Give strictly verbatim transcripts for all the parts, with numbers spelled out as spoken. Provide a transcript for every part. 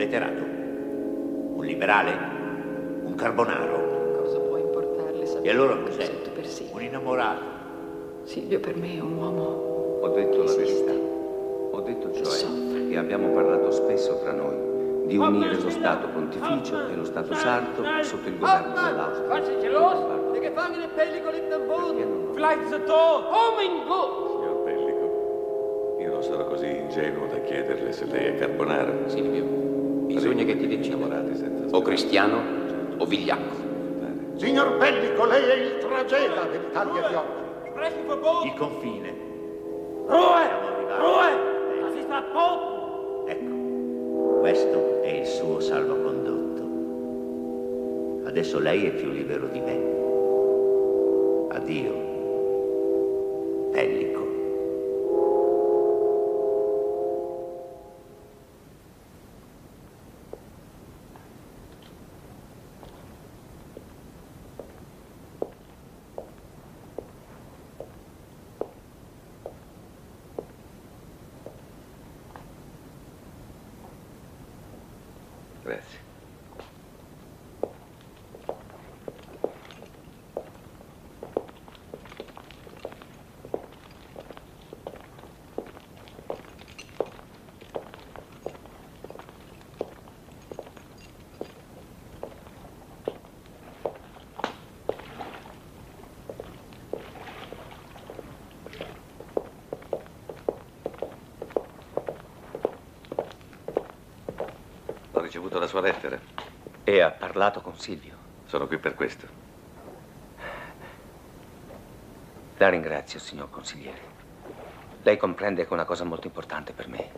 inveterato? Un liberale? Un carbonaro? Cosa può importarle? E allora cos'è? Per Silvio. Un innamorato? Silvio per me è un uomo. Ho detto la esiste. verità. Ho detto cioè Soffre. che abbiamo parlato spesso tra noi di unire lo Stato pontificio e lo Stato sardo sotto il governo dell'Austria. Was ist hier los? Der Gefangene Pellico liegt am Boden. Vielleicht ist er tot. Oh mein Gott! Signor Pellico, io non sono così ingenuo da chiederle se lei è carbonaro. Silvio, bisogna che ti decida. O cristiano o vigliacco. Signor Pellico, lei è il trageda dell'Italia di oggi. Sprechen verboten. Il confine. Ruhe! Ruhe! Das ist verboten! Ecco, questo è il suo salvacondotto. Adesso lei è più libero di me. Addio, Pellico. Grazie. Ho ricevuto la sua lettera. E ha parlato con Silvio. Sono qui per questo. La ringrazio, signor consigliere. Lei comprende che è una cosa molto importante per me.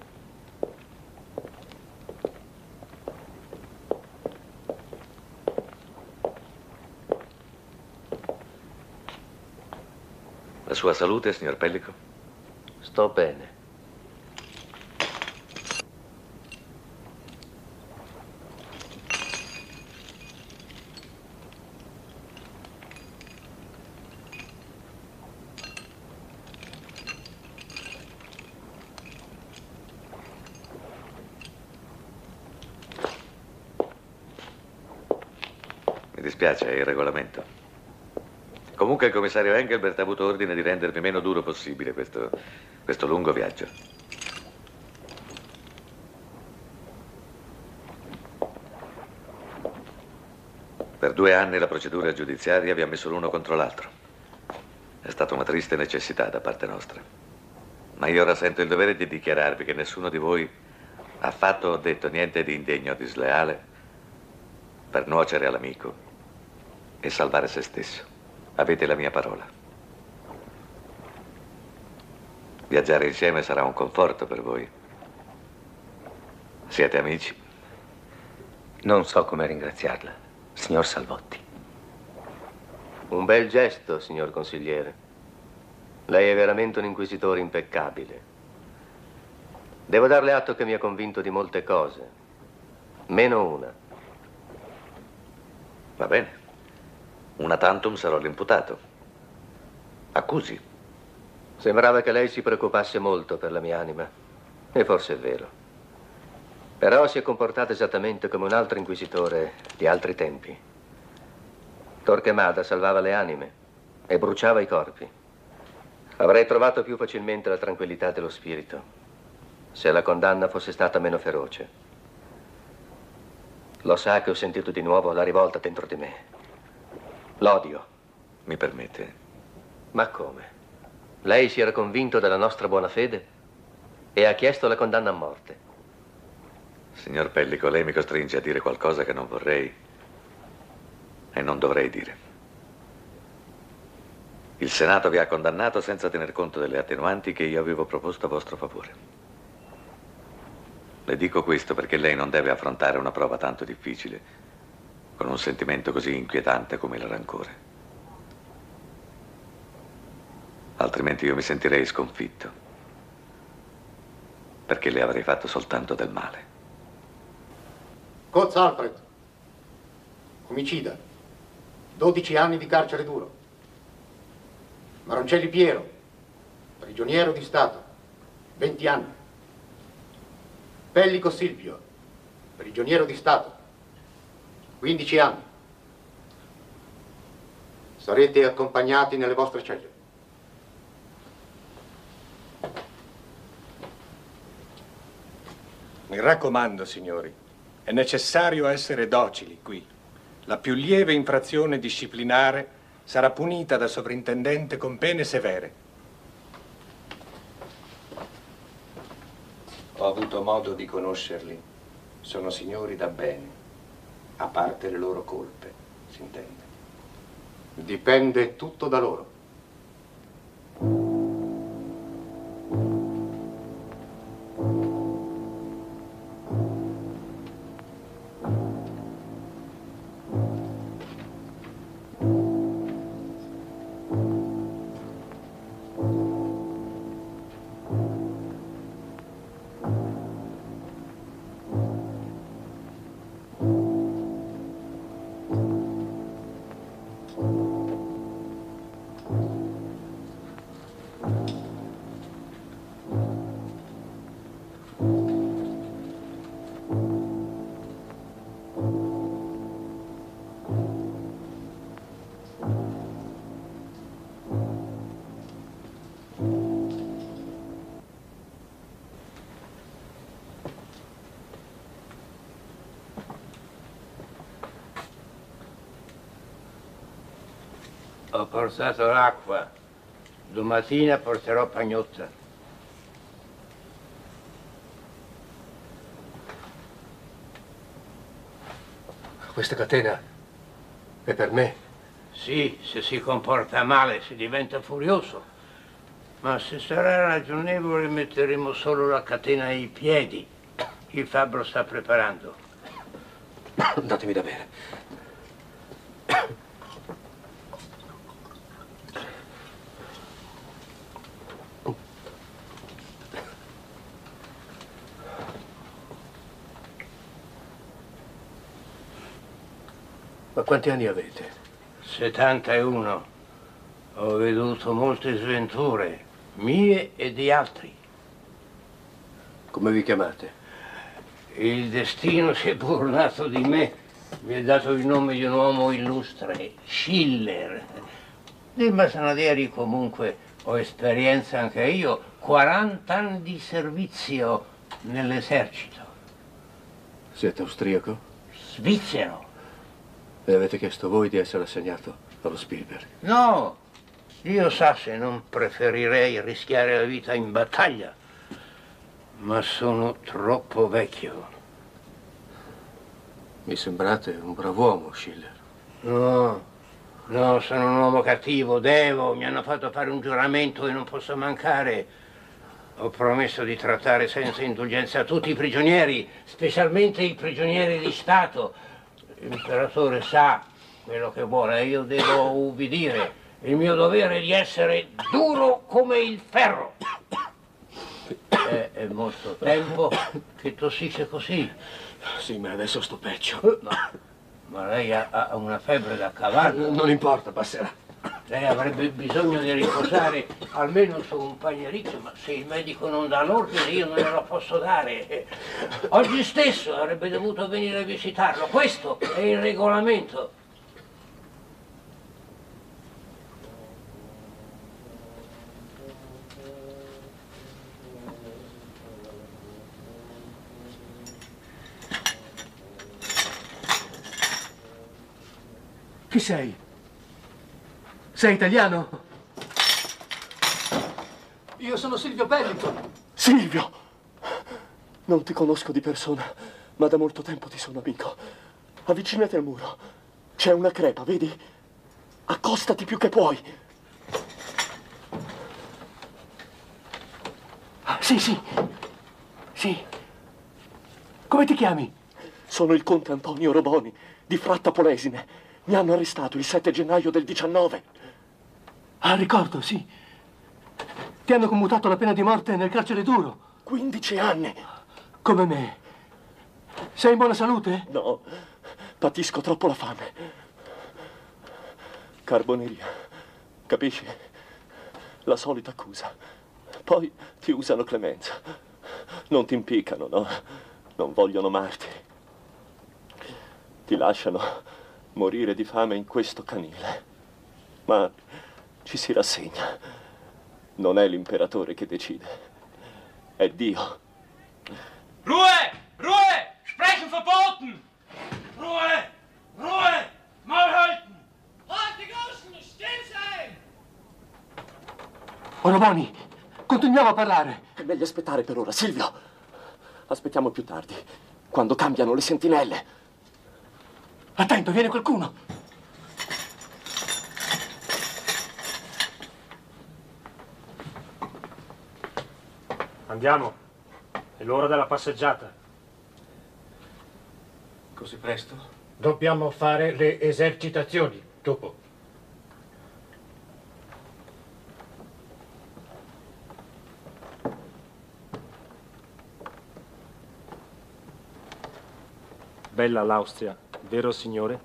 La sua salute, signor Pellico? Sto bene. Mi dispiace, è il regolamento. Comunque il commissario Engelbert ha avuto ordine di rendermi meno duro possibile questo, questo lungo viaggio. Per due anni la procedura giudiziaria vi ha messo l'uno contro l'altro. È stata una triste necessità da parte nostra. Ma io ora sento il dovere di dichiararvi che nessuno di voi ha fatto o detto niente di indegno o di sleale per nuocere all'amico e salvare se stesso. Avete la mia parola. Viaggiare insieme sarà un conforto per voi. Siete amici? Non so come ringraziarla, signor Salvotti. Un bel gesto, signor consigliere. Lei è veramente un inquisitore impeccabile. Devo darle atto che mi ha convinto di molte cose. Meno una. Va bene. Una tantum sarò l'imputato. Accusi. Sembrava che lei si preoccupasse molto per la mia anima. E forse è vero. Però si è comportato esattamente come un altro inquisitore di altri tempi. Torquemada salvava le anime e bruciava i corpi. Avrei trovato più facilmente la tranquillità dello spirito se la condanna fosse stata meno feroce. Lo sa che ho sentito di nuovo la rivolta dentro di me. L'odio. Mi permette? Ma come? Lei si era convinto della nostra buona fede e ha chiesto la condanna a morte. Signor Pellico, lei mi costringe a dire qualcosa che non vorrei e non dovrei dire. Il Senato vi ha condannato senza tener conto delle attenuanti che io avevo proposto a vostro favore. Le dico questo perché lei non deve affrontare una prova tanto difficile con un sentimento così inquietante come il rancore. Altrimenti io mi sentirei sconfitto, perché le avrei fatto soltanto del male. Coz Alfred, omicida, dodici anni di carcere duro. Maroncelli Piero, prigioniero di Stato, venti anni. Pellico Silvio, prigioniero di Stato, quindici anni. Sarete accompagnati nelle vostre celle. Mi raccomando, signori, è necessario essere docili qui. La più lieve infrazione disciplinare sarà punita dal sovrintendente con pene severe. Ho avuto modo di conoscerli. Sono signori da bene, a parte le loro colpe, si intende. Dipende tutto da loro. Ho portato l'acqua. Domattina porterò pagnotta. Questa catena è per me? Sì, se si comporta male si diventa furioso. Ma se sarà ragionevole metteremo solo la catena ai piedi. Il fabbro sta preparando. Datemi da bere. Ma quanti anni avete? settantuno. Ho veduto molte sventure, mie e di altri. Come vi chiamate? Il destino si è burlato di me. Mi ha dato il nome di un uomo illustre, Schiller. Dei masnadieri comunque ho esperienza anche io. quaranta anni di servizio nell'esercito. Siete austriaco? Svizzero. E avete chiesto voi di essere assegnato allo Spielberg? No, io sa se non preferirei rischiare la vita in battaglia, ma sono troppo vecchio. Mi sembrate un brav'uomo, Schiller. No, no, sono un uomo cattivo, devo, mi hanno fatto fare un giuramento e non posso mancare. Ho promesso di trattare senza indulgenza tutti i prigionieri, specialmente i prigionieri di Stato. L'imperatore sa quello che vuole e io devo ubbidire. Il mio dovere è di essere duro come il ferro. È, è molto tempo che tossisce così. Sì, ma adesso sto peggio. No, ma lei ha, ha una febbre da cavallo. Non importa, passerà. Lei avrebbe bisogno di riposare almeno su un pagnericcio, ma se il medico non dà l'ordine io non glielo posso dare. Oggi stesso avrebbe dovuto venire a visitarlo. Questo è il regolamento. Chi sei? Sei italiano? Io sono Silvio Pellico. Silvio! Non ti conosco di persona, ma da molto tempo ti sono amico. Avvicinati al muro. C'è una crepa, vedi? Accostati più che puoi. Ah, sì, sì. Sì. Come ti chiami? Sono il conte Antonio Roboni, di Fratta Polesine. Mi hanno arrestato il sette gennaio del diciannove. Ah, ricordo, sì. Ti hanno commutato la pena di morte nel carcere duro. quindici anni. Come me. Sei in buona salute? No, patisco troppo la fame. Carboneria, capisci? La solita accusa. Poi ti usano clemenza. Non ti impiccano, no? Non vogliono marti. ti lasciano morire di fame in questo canile. Ma ci si rassegna. Non è l'imperatore che decide, è Dio. Ruhe! Ruhe! Sprechen verboten! Ruhe! Ruhe! Maul halten! Halt die Goschen! Still sein! Oroboni, continuiamo a parlare. È meglio aspettare per ora, Silvio. Aspettiamo più tardi, quando cambiano le sentinelle. Attento, viene qualcuno. Andiamo. È l'ora della passeggiata. Così presto? Dobbiamo fare le esercitazioni, dopo. Bella l'Austria, vero signore?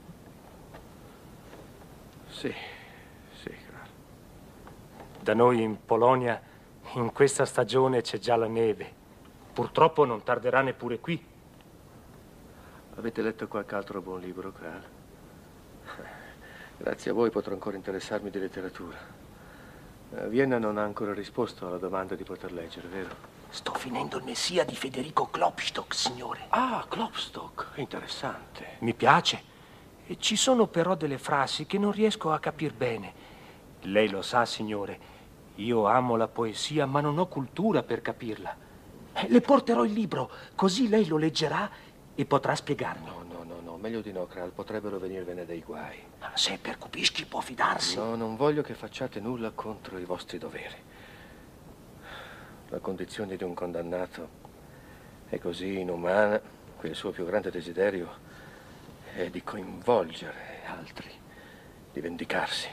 Sì, sì, Karl. Da noi in Polonia, in questa stagione c'è già la neve. Purtroppo non tarderà neppure qui. Avete letto qualche altro buon libro, Karl? Grazie a voi potrò ancora interessarmi di letteratura. Vienna non ha ancora risposto alla domanda di poter leggere, vero? Sto finendo il Messia di Federico Klopstock, signore. Ah, Klopstock, interessante. Mi piace. E ci sono però delle frasi che non riesco a capir bene. Lei lo sa, signore, io amo la poesia, ma non ho cultura per capirla. Le porterò il libro, così lei lo leggerà e potrà spiegarmi. No, no, no, no, meglio di no, Karl, potrebbero venirvene dei guai. Se per Kupischki può fidarsi. No, non voglio che facciate nulla contro i vostri doveri. La condizione di un condannato è così inumana che il suo più grande desiderio è di coinvolgere altri, di vendicarsi.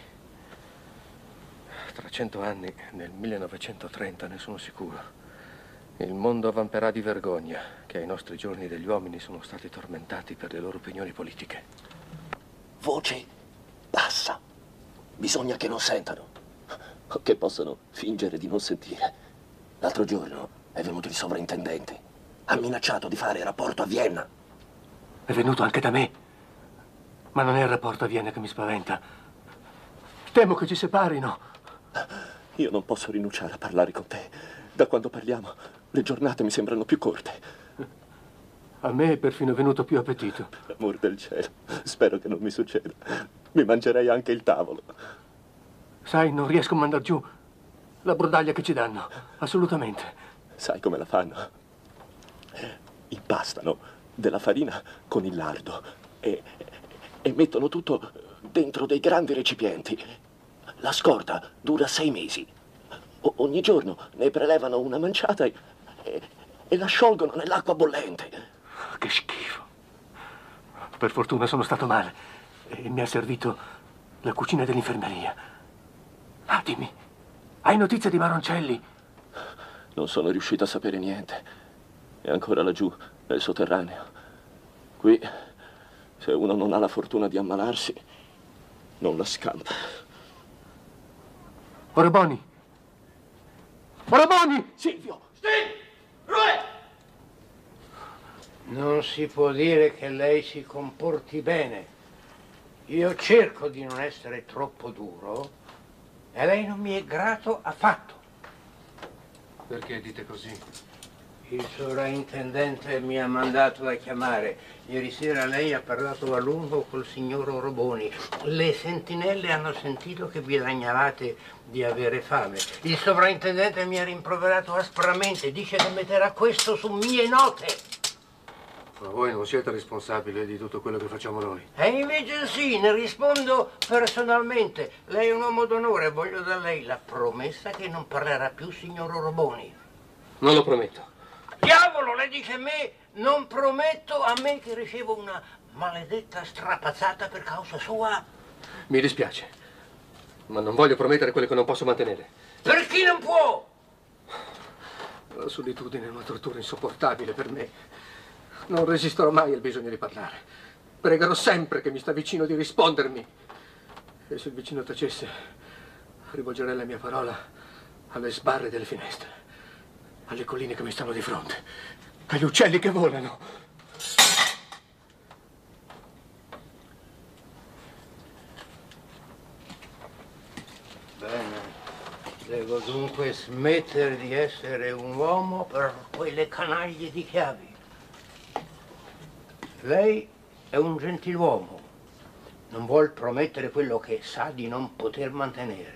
Tra cento anni, nel millenovecentotrenta, ne sono sicuro, il mondo avvamperà di vergogna che ai nostri giorni degli uomini sono stati tormentati per le loro opinioni politiche. Voce bassa. Bisogna che non sentano, o che possano fingere di non sentire. L'altro giorno è venuto il sovrintendente. Ha minacciato di fare rapporto a Vienna. È venuto anche da me. Ma non è il rapporto a Vienna che mi spaventa. Temo che ci separino. Io non posso rinunciare a parlare con te. Da quando parliamo, le giornate mi sembrano più corte. A me è perfino venuto più appetito. Amor del cielo, spero che non mi succeda. Mi mangerei anche il tavolo. Sai, non riesco a mandar giù la brodaglia che ci danno, assolutamente. Sai come la fanno? Impastano della farina con il lardo e, e mettono tutto dentro dei grandi recipienti. La scorta dura sei mesi. O ogni giorno ne prelevano una manciata e, e, e la sciolgono nell'acqua bollente. Che schifo. Per fortuna sono stato male e mi ha servito la cucina dell'infermeria. Ah, dimmi. Hai notizie di Maroncelli? Non sono riuscito a sapere niente. È ancora laggiù, nel sotterraneo. Qui, se uno non ha la fortuna di ammalarsi, non la scampa. Oroboni! Oroboni! Silvio! Still! Ruhe! Non si può dire che lei si comporti bene. Io cerco di non essere troppo duro. E lei non mi è grato affatto. Perché dite così? Il sovrintendente mi ha mandato a chiamare. Ieri sera lei ha parlato a lungo col signor Oroboni. Le sentinelle hanno sentito che vi lagnavate di avere fame. Il sovrintendente mi ha rimproverato aspramente. Dice che metterà questo su mie note. Ma voi non siete responsabili di tutto quello che facciamo noi. E invece sì, ne rispondo personalmente. Lei è un uomo d'onore e voglio da lei la promessa che non parlerà più signor Oroboni. Non lo prometto. Diavolo, lei dice a me, non prometto a me che ricevo una maledetta strapazzata per causa sua. Mi dispiace, ma non voglio promettere quello che non posso mantenere. Per chi non può? La solitudine è una tortura insopportabile per me. Non resisterò mai al bisogno di parlare. Pregherò sempre che mi sta vicino di rispondermi. E se il vicino tacesse, rivolgerei la mia parola alle sbarre delle finestre, alle colline che mi stanno di fronte, agli uccelli che volano. Devo dunque smettere di essere un uomo per quelle canaglie di chiavi. Lei è un gentiluomo. Non vuol promettere quello che sa di non poter mantenere.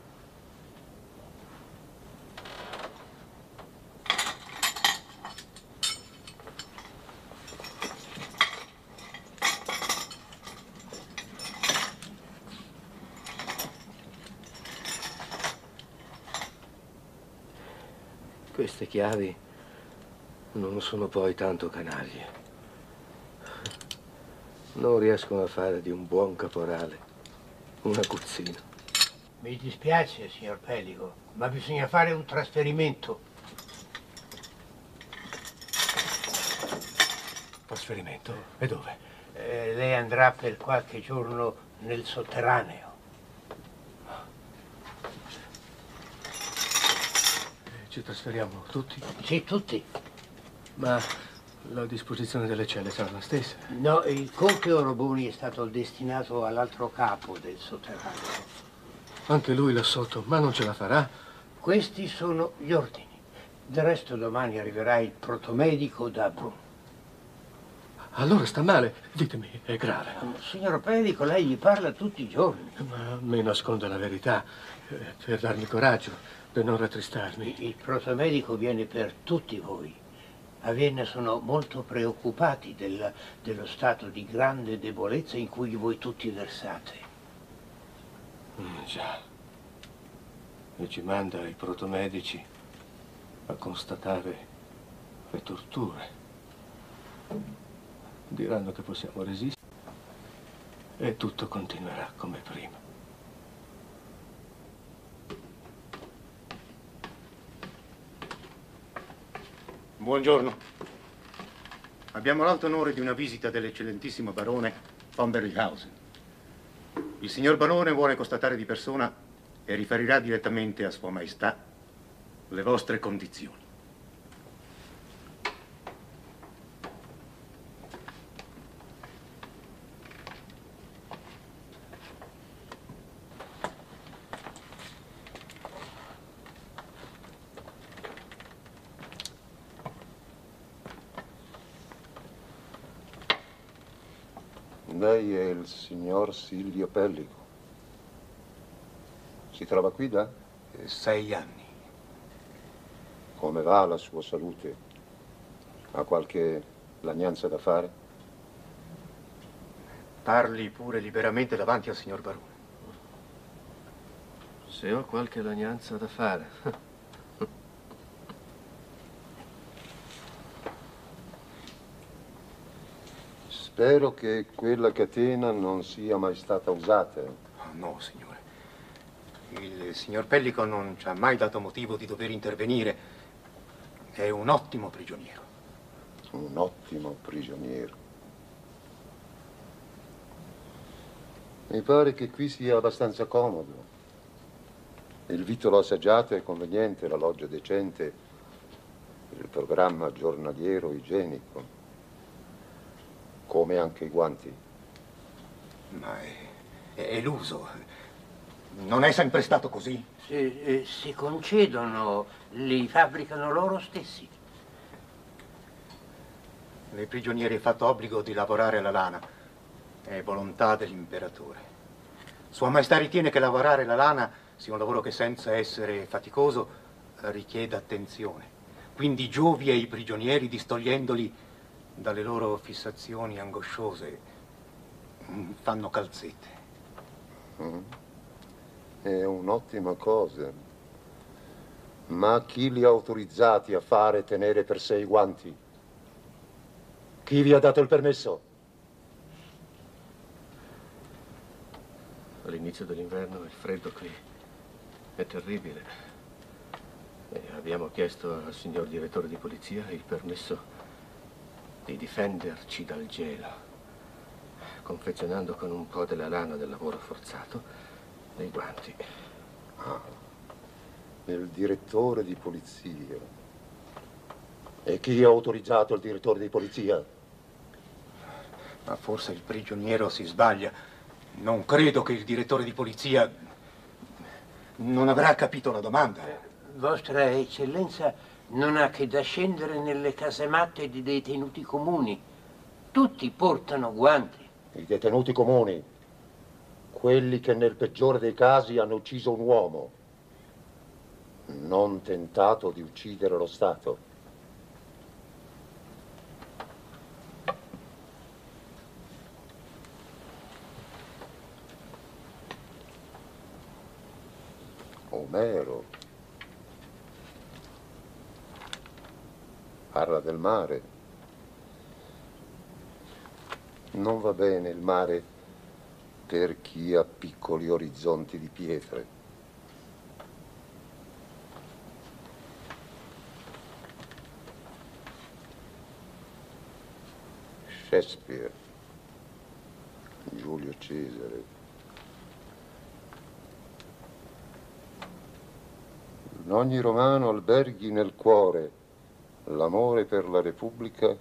Queste chiavi non sono poi tanto canaglie. Non riescono a fare di un buon caporale un aguzzino. Mi dispiace, signor Pellico, ma bisogna fare un trasferimento. Trasferimento? E dove? Eh, lei andrà per qualche giorno nel sotterraneo. Ci trasferiamo tutti? Sì, tutti. Ma la disposizione delle celle sarà la stessa? No, il conte Oroboni è stato destinato all'altro capo del sotterraneo. Anche lui là sotto, ma non ce la farà? Questi sono gli ordini. Del resto domani arriverà il protomedico da Brun. Allora sta male. Ditemi, è grave. Signor Pellico, lei gli parla tutti i giorni. Ma mi nasconde la verità, eh, per darmi coraggio, per non rattristarmi. Il protomedico viene per tutti voi. A Vienna sono molto preoccupati del, dello stato di grande debolezza in cui voi tutti versate. Mm, già. E ci manda i protomedici a constatare le torture. Diranno che possiamo resistere e tutto continuerà come prima. Buongiorno. Abbiamo l'alto onore di una visita dell'eccellentissimo barone von Berlichausen. Il signor barone vuole constatare di persona e riferirà direttamente a Sua Maestà le vostre condizioni. Lei è il signor Silvio Pellico. Si trova qui da? Sei anni. Come va la sua salute? Ha qualche lagnanza da fare? Parli pure liberamente davanti al signor barone. Se ho qualche lagnanza da fare. Spero che quella catena non sia mai stata usata. No, signore. Il signor Pellico non ci ha mai dato motivo di dover intervenire. È un ottimo prigioniero. Un ottimo prigioniero. Mi pare che qui sia abbastanza comodo. Il vitto assaggiato è conveniente, la loggia decente, il programma giornaliero igienico. Come anche i guanti. Ma è, è, è l'uso. Non è sempre stato così. Se, eh, si concedono, li fabbricano loro stessi. Nei prigionieri è fatto obbligo di lavorare alla lana. È volontà dell'imperatore. Sua Maestà ritiene che lavorare la lana sia un lavoro che senza essere faticoso richieda attenzione. Quindi giovi ai prigionieri distogliendoli dalle loro fissazioni angosciose. Fanno calzette. Mm. È un'ottima cosa. Ma chi li ha autorizzati a fare e tenere per sé i guanti? Chi vi ha dato il permesso? All'inizio dell'inverno il freddo qui è terribile. E abbiamo chiesto al signor direttore di polizia il permesso di difenderci dal gelo, confezionando con un po' della lana del lavoro forzato dei guanti. Ah, il direttore di polizia. E chi ha autorizzato il direttore di polizia? Ma forse il prigioniero si sbaglia. Non credo che il direttore di polizia Non avrà capito la domanda. Vostra Eccellenza non ha che da scendere nelle casematte di detenuti comuni. Tutti portano guanti. I detenuti comuni, quelli che nel peggiore dei casi hanno ucciso un uomo, non tentato di uccidere lo Stato. Omero parla del mare. Non va bene il mare per chi ha piccoli orizzonti di pietre. Shakespeare, Giulio Cesare. In ogni romano alberghi nel cuore l'amore per la Repubblica.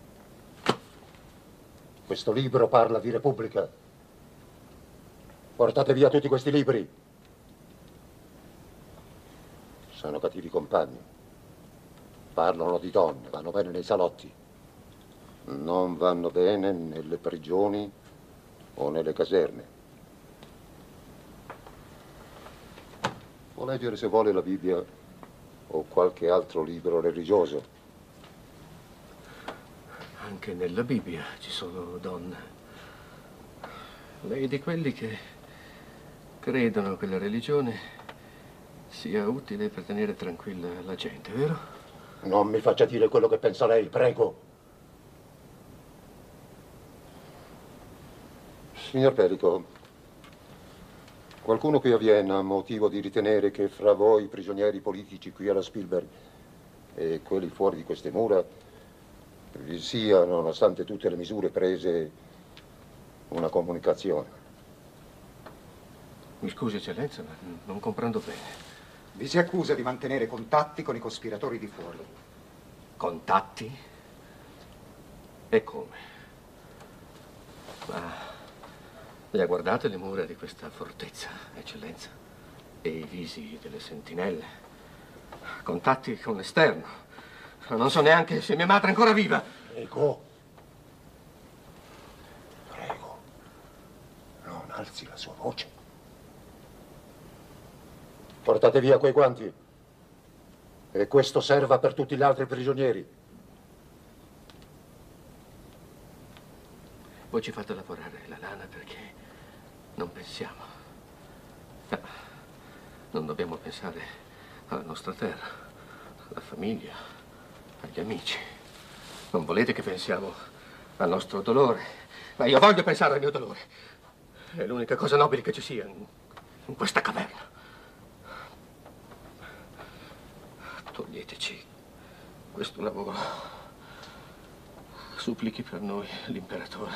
Questo libro parla di Repubblica. Portate via tutti questi libri. Sono cattivi compagni. Parlano di donne, vanno bene nei salotti. Non vanno bene nelle prigioni o nelle caserme. Può leggere se vuole la Bibbia o qualche altro libro religioso. Anche nella Bibbia ci sono donne. Lei è di quelli che credono che la religione sia utile per tenere tranquilla la gente, vero? Non mi faccia dire quello che pensa lei, prego. Signor Pellico, qualcuno qui a Vienna ha motivo di ritenere che fra voi prigionieri politici qui alla Spielberg e quelli fuori di queste mura vi sia, nonostante tutte le misure prese, una comunicazione. Mi scusi, Eccellenza, ma non comprendo bene. Vi si accusa di mantenere contatti con i cospiratori di fuori. Contatti? E come? Ma le ha guardate le mura di questa fortezza, Eccellenza? E i visi delle sentinelle? Contatti con l'esterno? Non so neanche se mia madre è ancora viva. Prego. Prego. Non alzi la sua voce. Portate via quei guanti. E questo serva per tutti gli altri prigionieri. Voi ci fate lavorare la lana perché non pensiamo. No, non dobbiamo pensare alla nostra terra, alla famiglia, agli amici. Non volete che pensiamo al nostro dolore, ma io voglio pensare al mio dolore. È l'unica cosa nobile che ci sia in, in questa caverna. Toglieteci questo lavoro. Supplichi per noi l'imperatore.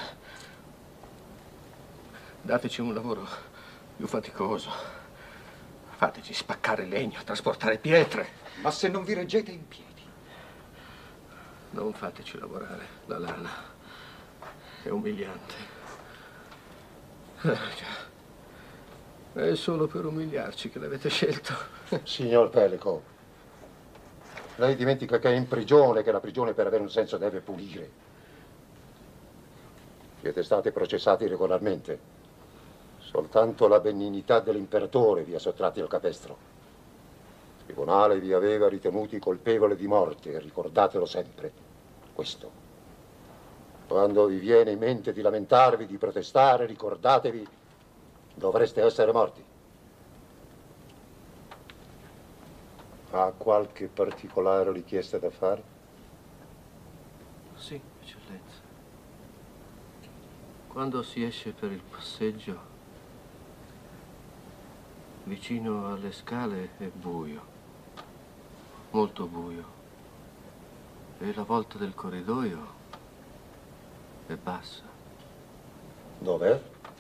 Dateci un lavoro più faticoso. Fateci spaccare legno, trasportare pietre. Ma se non vi reggete in piedi? Non fateci lavorare la lana. È umiliante. Eh, già. È solo per umiliarci che l'avete scelto. Signor Pellico, lei dimentica che è in prigione, che la prigione per avere un senso deve pulire. Siete stati processati regolarmente. Soltanto la benignità dell'imperatore vi ha sottratti al capestro. Il tribunale vi aveva ritenuti colpevoli di morte, ricordatelo sempre. Questo. Quando vi viene in mente di lamentarvi, di protestare, ricordatevi, dovreste essere morti. Ha qualche particolare richiesta da fare? Sì, Eccellenza. Quando si esce per il passeggio, vicino alle scale è buio, molto buio. E la volta del corridoio è bassa. Dov'è?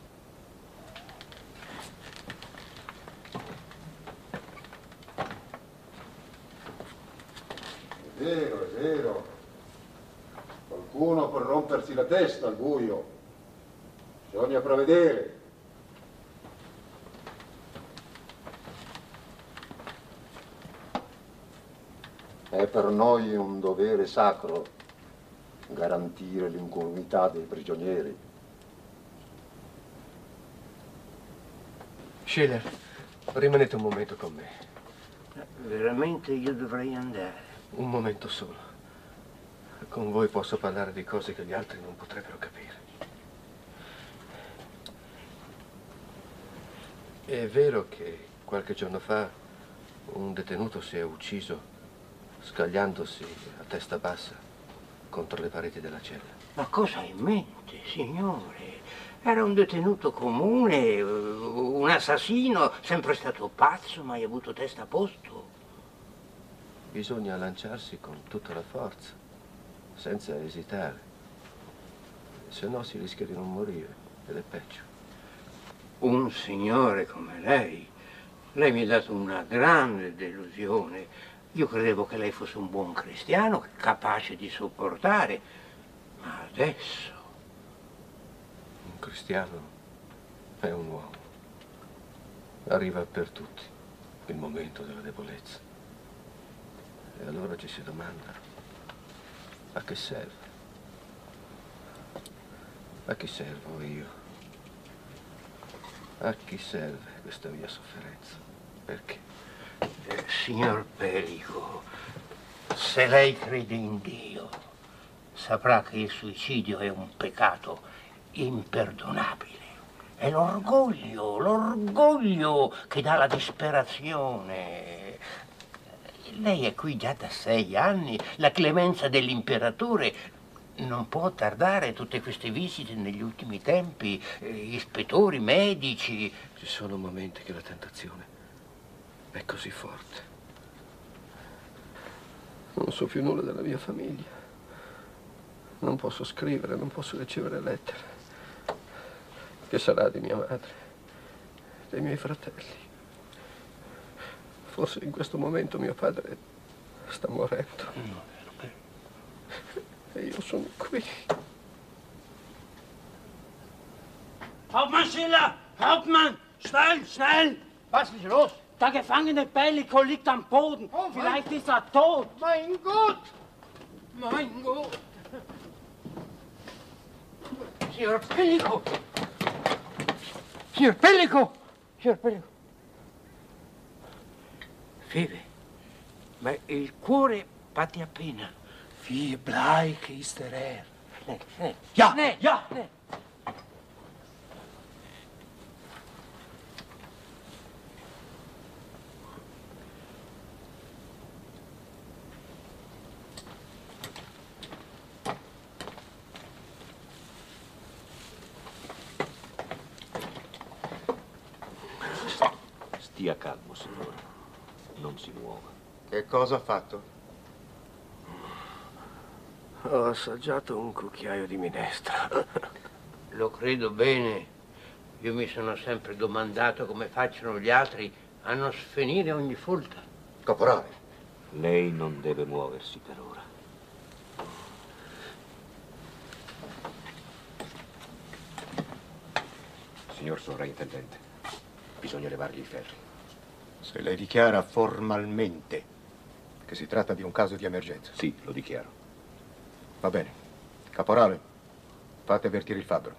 È vero, è vero. Qualcuno può rompersi la testa al buio. Bisogna provvedere. È per noi un dovere sacro garantire l'incolumità dei prigionieri. Schiller, rimanete un momento con me. Veramente io dovrei andare. Un momento solo. Con voi posso parlare di cose che gli altri non potrebbero capire. È vero che qualche giorno fa un detenuto si è ucciso scagliandosi a testa bassa contro le pareti della cella. Ma cosa ha in mente, signore? Era un detenuto comune, un assassino, sempre stato pazzo, mai avuto testa a posto. Bisogna lanciarsi con tutta la forza, senza esitare. Se no si rischia di non morire, ed è peggio. Un signore come lei, lei mi ha dato una grande delusione. Io credevo che lei fosse un buon cristiano, capace di sopportare, ma adesso... Un cristiano è un uomo. Arriva per tutti il momento della debolezza. E allora ci si domanda, a che serve? A chi servo io? A chi serve questa mia sofferenza? Perché? Eh, signor Pellico, se lei crede in Dio, saprà che il suicidio è un peccato imperdonabile. È l'orgoglio, l'orgoglio che dà la disperazione. Lei è qui già da sei anni, la clemenza dell'imperatore non può tardare, tutte queste visite negli ultimi tempi, eh, ispettori, medici. Ci sono momenti che la tentazione è così forte. Non so più nulla della mia famiglia. Non posso scrivere, non posso ricevere lettere. Che sarà di mia madre, dei miei fratelli? Forse in questo momento mio padre sta morendo. E io sono qui. Hauptmann Schiller! Hauptmann! Schnell, schnell! Was ist los? Der Gefangene Pellico liegt am Boden. Oh, Vielleicht ist er tot. Mein Gott! Mein Gott! Signor Pellico! Signor Pellico! Signor Pellico! Vive, ma il cuore batte appena. Wie bleich ist der Herr. Schnell, schnell. Ja, Schnell, ja. schnell. Stia calmo, signore. Non si muova. Che cosa ha fatto? Ho assaggiato un cucchiaio di minestra. Lo credo bene. Io mi sono sempre domandato come facciano gli altri a non sfinire ogni folta. Caporale. Lei non deve muoversi per ora. Signor sovrintendente, bisogna levargli i ferri. Se lei dichiara formalmente che si tratta di un caso di emergenza. Sì, lo dichiaro. Va bene. Caporale, fate avvertire il fabbro.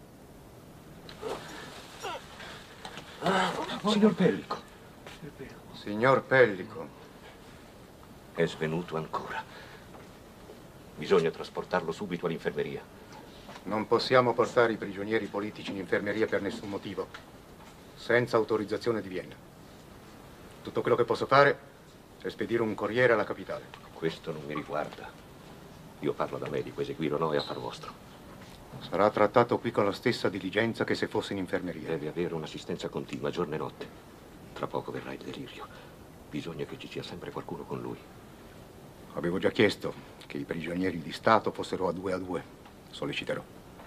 Signor Pellico. Signor Pellico. È svenuto ancora. Bisogna trasportarlo subito all'infermeria. Non possiamo portare i prigionieri politici in infermeria per nessun motivo, senza autorizzazione di Vienna. Tutto quello che posso fare è spedire un corriere alla capitale. Questo non mi riguarda. Io parlo da medico, eseguirlo no è affar vostro. Sarà trattato qui con la stessa diligenza che se fosse in infermeria. Deve avere un'assistenza continua, giorno e notte. Tra poco verrà il delirio. Bisogna che ci sia sempre qualcuno con lui. Avevo già chiesto che i prigionieri di Stato fossero a due a due. Solleciterò.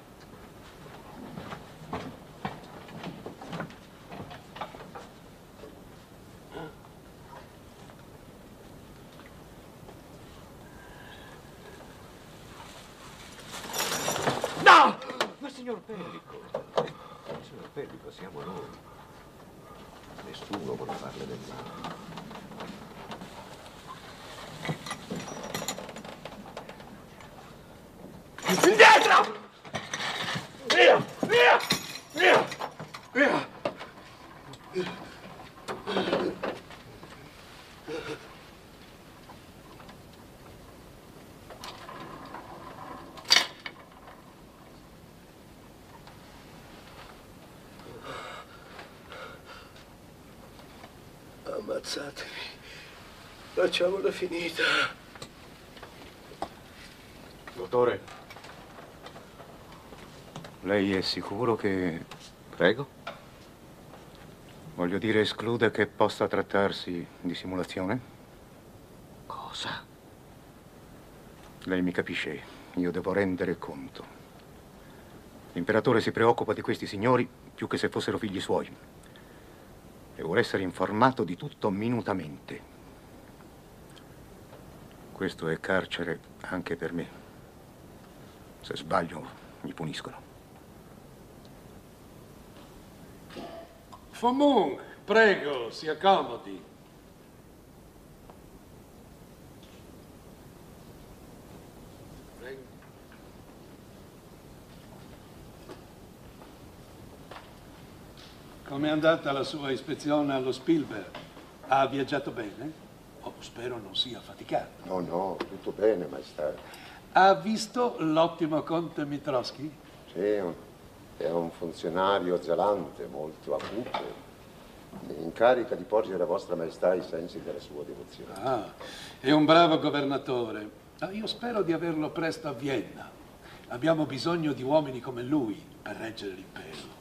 Signor Pellico, signor Pellico, siamo noi. Nessuno vuole farle del male. Indietro! Via! Via! Via! Via! Ammazzatemi. Facciamola finita. Dottore, lei è sicuro che... Prego? Voglio dire, esclude che possa trattarsi di simulazione? Cosa? Lei mi capisce, io devo rendere conto. L'imperatore si preoccupa di questi signori più che se fossero figli suoi. E vuole essere informato di tutto minutamente. Questo è carcere anche per me. Se sbaglio, mi puniscono. Famon, prego, si accomodi. Prego. Com'è andata la sua ispezione allo Spielberg? Ha viaggiato bene? Oh, spero non sia faticato. No, no, tutto bene, maestà. Ha visto l'ottimo conte Mitrowski? Sì, è un funzionario zelante, molto acuto. In carica di porgere a vostra maestà i sensi della sua devozione. Ah, è un bravo governatore. Ah, io spero di averlo presto a Vienna. Abbiamo bisogno di uomini come lui per reggere l'impero.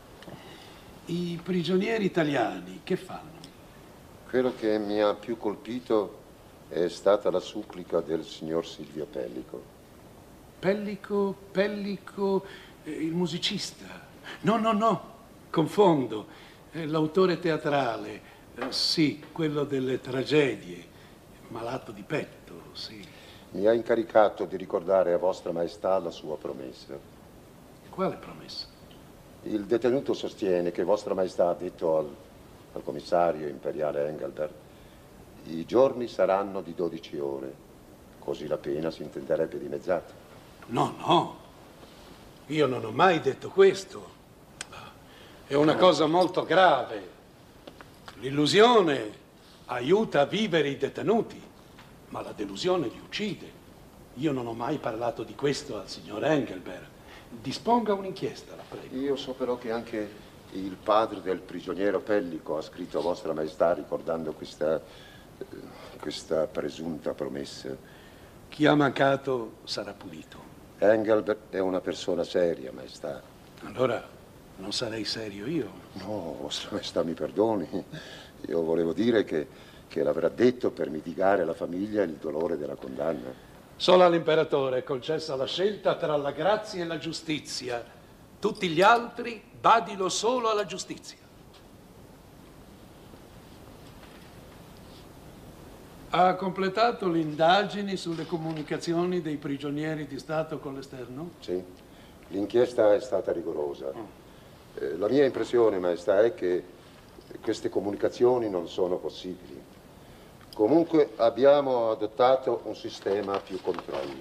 I prigionieri italiani che fanno? Quello che mi ha più colpito è stata la supplica del signor Silvio Pellico. Pellico, Pellico, eh, il musicista. No, no, no, confondo. Eh, l'autore teatrale, eh, sì, quello delle tragedie, malato di petto, sì. Mi ha incaricato di ricordare a vostra maestà la sua promessa. Quale promessa? Il detenuto sostiene che vostra maestà ha detto al, al commissario imperiale Engelbert: i giorni saranno di dodici ore, così la pena si intenderebbe dimezzata. No, no, io non ho mai detto questo. È una cosa molto grave. L'illusione aiuta a vivere i detenuti, ma la delusione li uccide. Io non ho mai parlato di questo al signor Engelbert. Disponga un'inchiesta, la prego. Io so però che anche il padre del prigioniero Pellico ha scritto a vostra maestà ricordando questa, questa presunta promessa. Chi ha mancato sarà punito. Engelbert è una persona seria, maestà. Allora non sarei serio io? No, vostra maestà mi perdoni. Io volevo dire che, che l'avrà detto per mitigare alla famiglia il dolore della condanna. Solo all'imperatore è concessa la scelta tra la grazia e la giustizia. Tutti gli altri badino solo alla giustizia. Ha completato le indagini sulle comunicazioni dei prigionieri di Stato con l'esterno? Sì, l'inchiesta è stata rigorosa. Eh, la mia impressione, maestà, è che queste comunicazioni non sono possibili. Comunque abbiamo adottato un sistema a più controlli.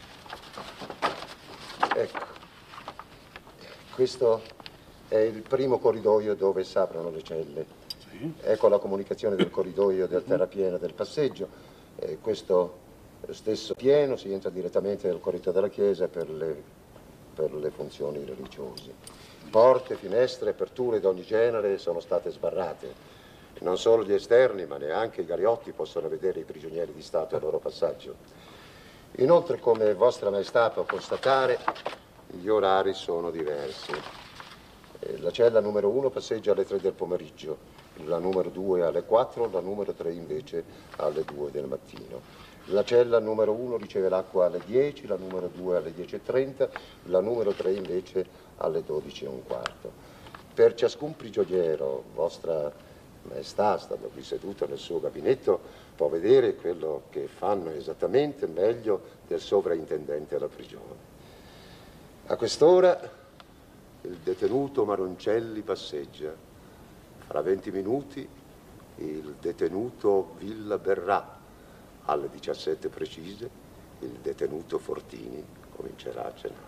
Ecco, questo è il primo corridoio dove si aprono le celle. Sì. Ecco la comunicazione del corridoio del terrapieno del passeggio. Eh, questo stesso pieno si entra direttamente nel corridoio della chiesa per le, per le funzioni religiose. Porte, finestre, aperture di ogni genere sono state sbarrate. Non solo gli esterni, ma neanche i galiotti possono vedere i prigionieri di Stato al loro passaggio. Inoltre, come vostra maestà può constatare, gli orari sono diversi. La cella numero uno passeggia alle tre del pomeriggio, la numero due alle quattro, la numero tre invece alle due del mattino. La cella numero uno riceve l'acqua alle dieci, la numero due alle dieci e trenta, la numero tre invece alle dodici e un quarto. Per ciascun prigioniero, vostra maestà, stando qui seduto nel suo gabinetto, può vedere quello che fanno esattamente meglio del sovraintendente della prigione. A quest'ora il detenuto Maroncelli passeggia. Fra venti minuti il detenuto Villa Berrà. Alle diciassette precise il detenuto Fortini comincerà a cenare.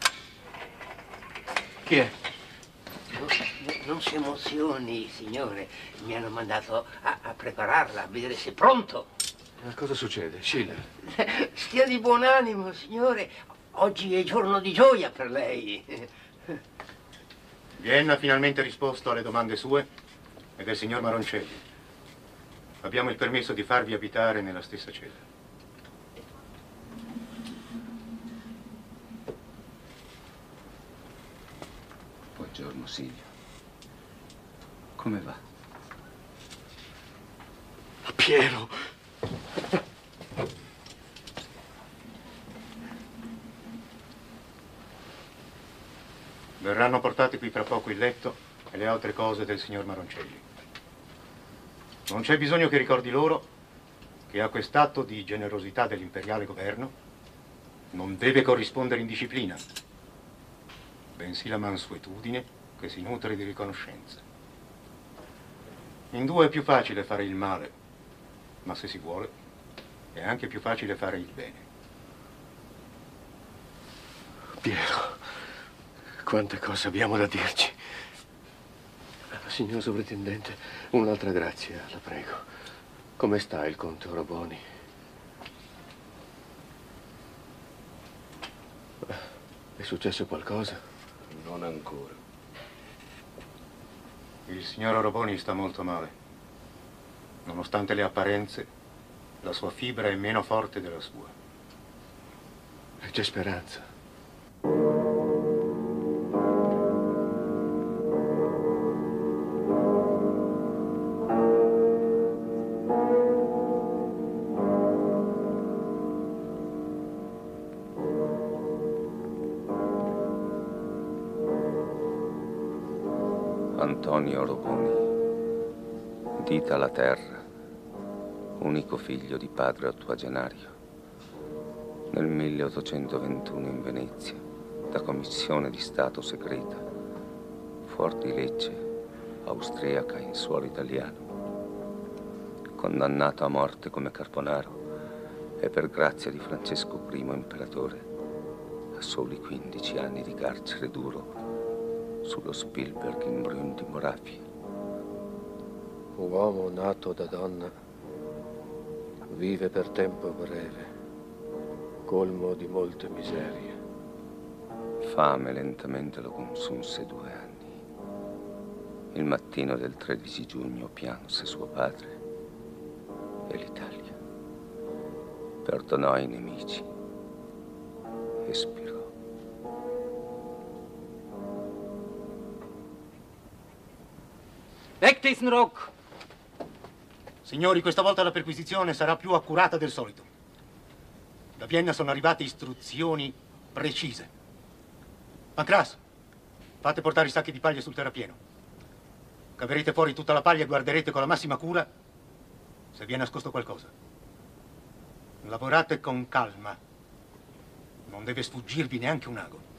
Chi è? Non, non si emozioni, signore. Mi hanno mandato a, a prepararla, a vedere se è pronto. Ma cosa succede, Schiller? Stia di buon animo, signore. Oggi è giorno di gioia per lei. Vienna ha finalmente risposto alle domande sue e del signor Maroncelli. Abbiamo il permesso di farvi abitare nella stessa cella. Buongiorno, Silvio. Come va? Piero! Verranno portati qui fra poco il letto e le altre cose del signor Maroncelli. Non c'è bisogno che ricordi loro che a quest'atto di generosità dell'imperiale governo non deve corrispondere indisciplina, bensì la mansuetudine che si nutre di riconoscenza. In due è più facile fare il male, ma se si vuole è anche più facile fare il bene. Piero, quante cose abbiamo da dirci. Signor Sovrintendente, un'altra grazia, la prego. Come sta il conte Oroboni? È successo qualcosa? Non ancora. Il signor Oroboni sta molto male. Nonostante le apparenze, la sua fibra è meno forte della sua. E c'è speranza. Antonio Oroboni, dita alla terra, unico figlio di padre ottuagenario, nel milleottocentoventuno in Venezia, da commissione di Stato segreta, fuor di legge, austriaca in suolo italiano, condannato a morte come Carbonaro e per grazia di Francesco primo imperatore, a soli quindici anni di carcere duro sullo Spielberg in Brünn di Moravia. Uomo nato da donna, vive per tempo breve, colmo di molte miserie. Fame lentamente lo consunse due anni. Il mattino del tredici giugno pianse suo padre e l'Italia. Perdonò ai nemici e spirò. Weg diesen Rock! Signori, questa volta la perquisizione sarà più accurata del solito. Da Vienna sono arrivate istruzioni precise. Pancras, fate portare i sacchi di paglia sul terrapieno. Caverete fuori tutta la paglia e guarderete con la massima cura se vi è nascosto qualcosa. Lavorate con calma. Non deve sfuggirvi neanche un ago.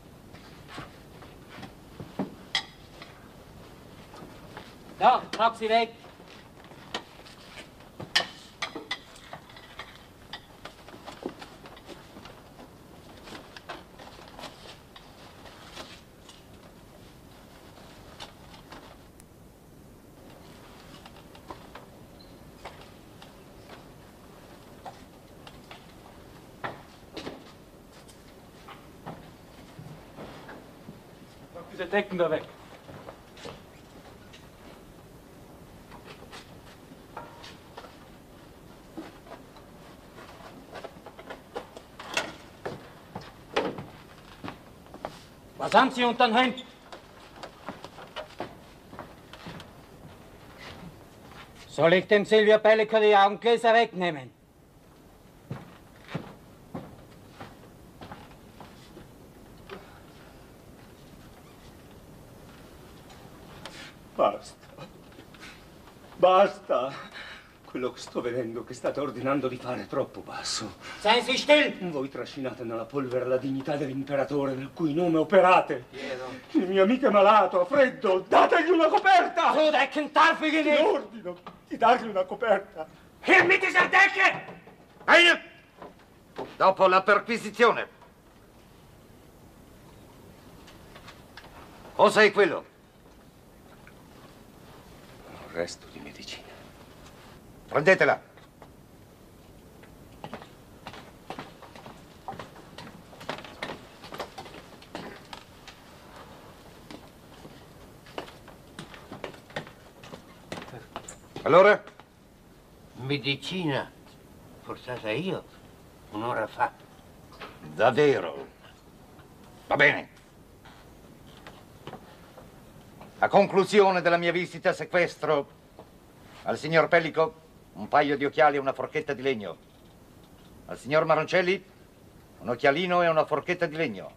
Da, trag sie weg! Trag diese Decken da weg! Was haben Sie unterm Hemd? Soll ich dem Silvio Pellico die Augengläser wegnehmen? Basta. Basta. Quello che sto vedendo che state ordinando di fare è troppo basso. Seien Sie still! Voi trascinate nella polvere la dignità dell'imperatore nel cui nome operate. Piero. Il mio amico è malato, ha freddo, dategli una coperta! Zudecken darf ich Ti nicht! ordino di dargli una coperta. Hier mit dieser Decke! Eine! Dopo la perquisizione. O sei quello? Un resto di medicina. Prendetela. Allora? Medicina portata io un'ora fa. Davvero? Va bene. A conclusione della mia visita sequestro al signor Pellico un paio di occhiali e una forchetta di legno. Al signor Maroncelli un occhialino e una forchetta di legno.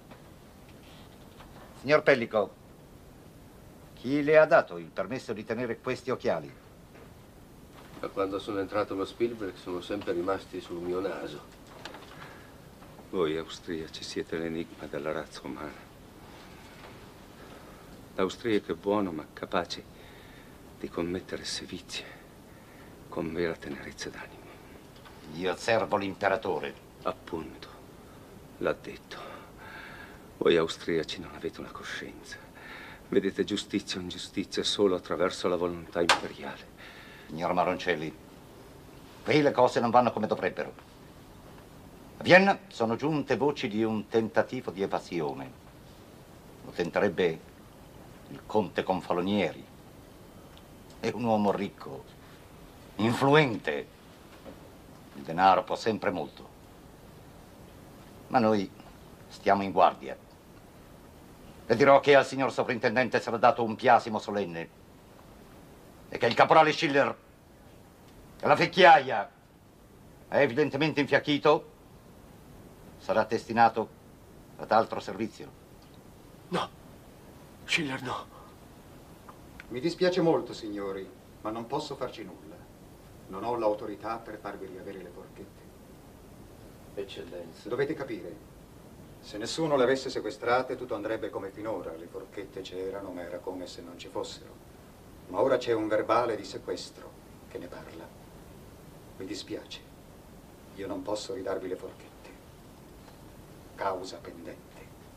Signor Pellico, chi le ha dato il permesso di tenere questi occhiali? Da quando sono entrato allo Spielberg sono sempre rimasti sul mio naso. Voi austriaci siete l'enigma della razza umana. L'austriaco è buono ma capace di commettere sevizie con vera tenerezza d'animo. Io servo l'imperatore. Appunto, l'ha detto. Voi austriaci non avete una coscienza. Vedete giustizia o ingiustizia solo attraverso la volontà imperiale. Signor Maroncelli, qui le cose non vanno come dovrebbero. A Vienna sono giunte voci di un tentativo di evasione. Lo tenterebbe il conte Confalonieri. È un uomo ricco, influente. Il denaro può sempre molto. Ma noi stiamo in guardia. Le dirò che al signor sovrintendente sarà dato un biasimo solenne e che il caporale Schiller, che la vecchiaia è evidentemente infiacchito, sarà destinato ad altro servizio. No, Schiller no. Mi dispiace molto, signori, ma non posso farci nulla. Non ho l'autorità per farvi riavere le forchette. Eccellenza. Dovete capire, se nessuno le avesse sequestrate, tutto andrebbe come finora. Le forchette c'erano, ma era come se non ci fossero. Ma ora c'è un verbale di sequestro che ne parla. Mi dispiace, io non posso ridarvi le forchette. Causa pendente.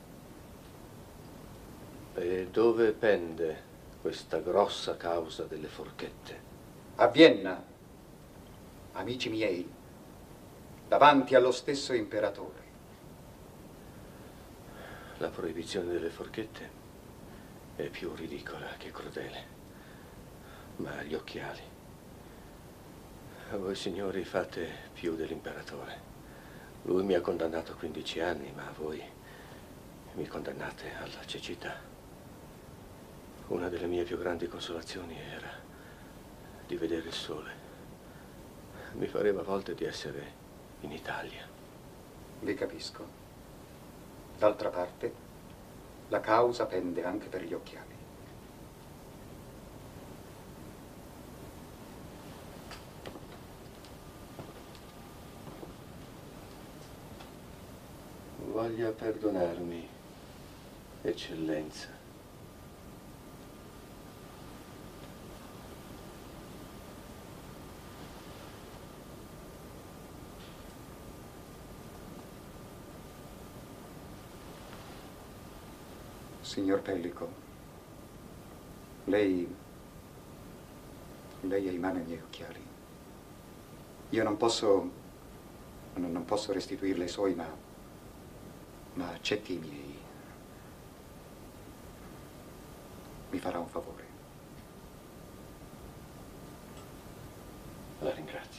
E dove pende questa grossa causa delle forchette? A Vienna, amici miei, davanti allo stesso imperatore. La proibizione delle forchette è più ridicola che crudele. Ma gli occhiali. Voi signori fate più dell'imperatore. Lui mi ha condannato a quindici anni, ma voi mi condannate alla cecità. Una delle mie più grandi consolazioni era di vedere il sole. Mi pareva a volte di essere in Italia. Vi capisco. D'altra parte, la causa pende anche per gli occhiali. Voglia perdonarmi, eccellenza. Signor Pellico, lei... lei ha in mano i miei occhiali. Io non posso... non, non posso restituirle i suoi, ma... ma accetti i miei. Mi farà un favore. La ringrazio.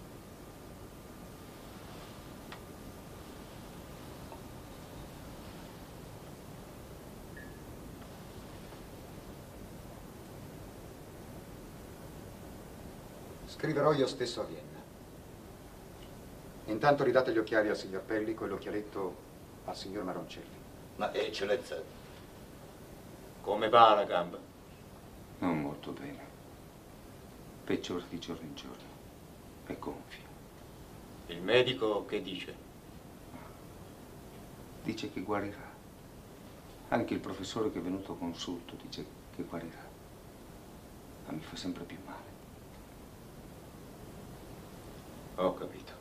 Scriverò io stesso a Vienna. Intanto ridate gli occhiali al signor Pellico e l'occhialetto al signor Maroncelli. Ma eccellenza, come va la gamba? Non molto bene. Peggiora di giorno in giorno. È gonfia. Il medico che dice? Dice che guarirà. Anche il professore che è venuto a consulto dice che guarirà. Ma mi fa sempre più male. Ho capito.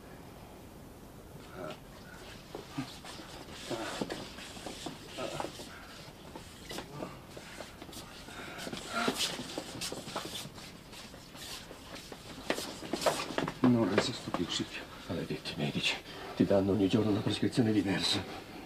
Maledetti medici, ti danno ogni giorno una prescrizione diversa.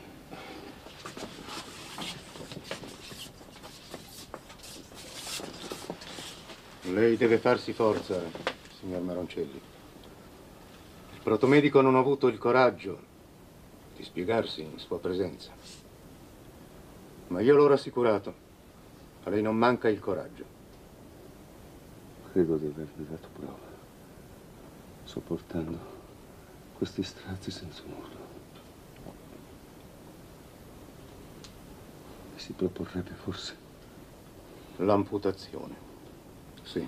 Lei deve farsi forza, signor Maroncelli. Il protomedico non ha avuto il coraggio di spiegarsi in sua presenza. Ma io l'ho rassicurato. A lei non manca il coraggio. Credo di avervi dato prova, sopportando questi strazi senza un urlo. Mi si proporrebbe forse l'amputazione. Sì.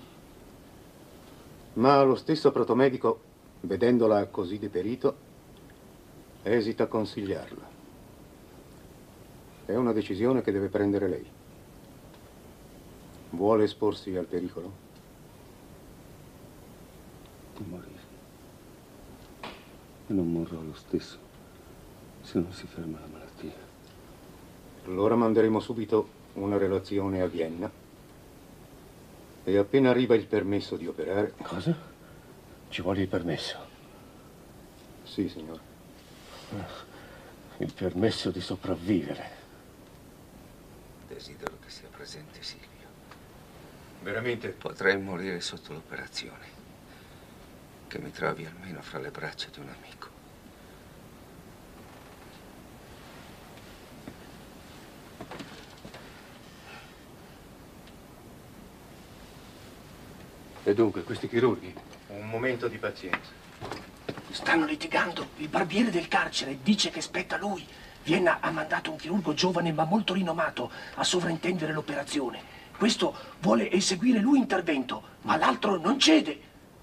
Ma lo stesso protomedico, vedendola così deperito, esita a consigliarla. È una decisione che deve prendere lei. Vuole esporsi al pericolo? Di morire. E non morrò lo stesso se non si ferma la malattia. Allora manderemo subito una relazione a Vienna. E appena arriva il permesso di operare... Cosa? Ci vuole il permesso? Sì, signore. Il permesso di sopravvivere. Desidero che sia presente Silvio. Veramente? Potrei morire sotto l'operazione. Che mi trovi almeno fra le braccia di un amico. E dunque, questi chirurghi? Un momento di pazienza. Stanno litigando. Il barbiere del carcere dice che spetta a lui. Vienna ha mandato un chirurgo giovane ma molto rinomato a sovrintendere l'operazione. Questo vuole eseguire lui intervento, ma l'altro non cede.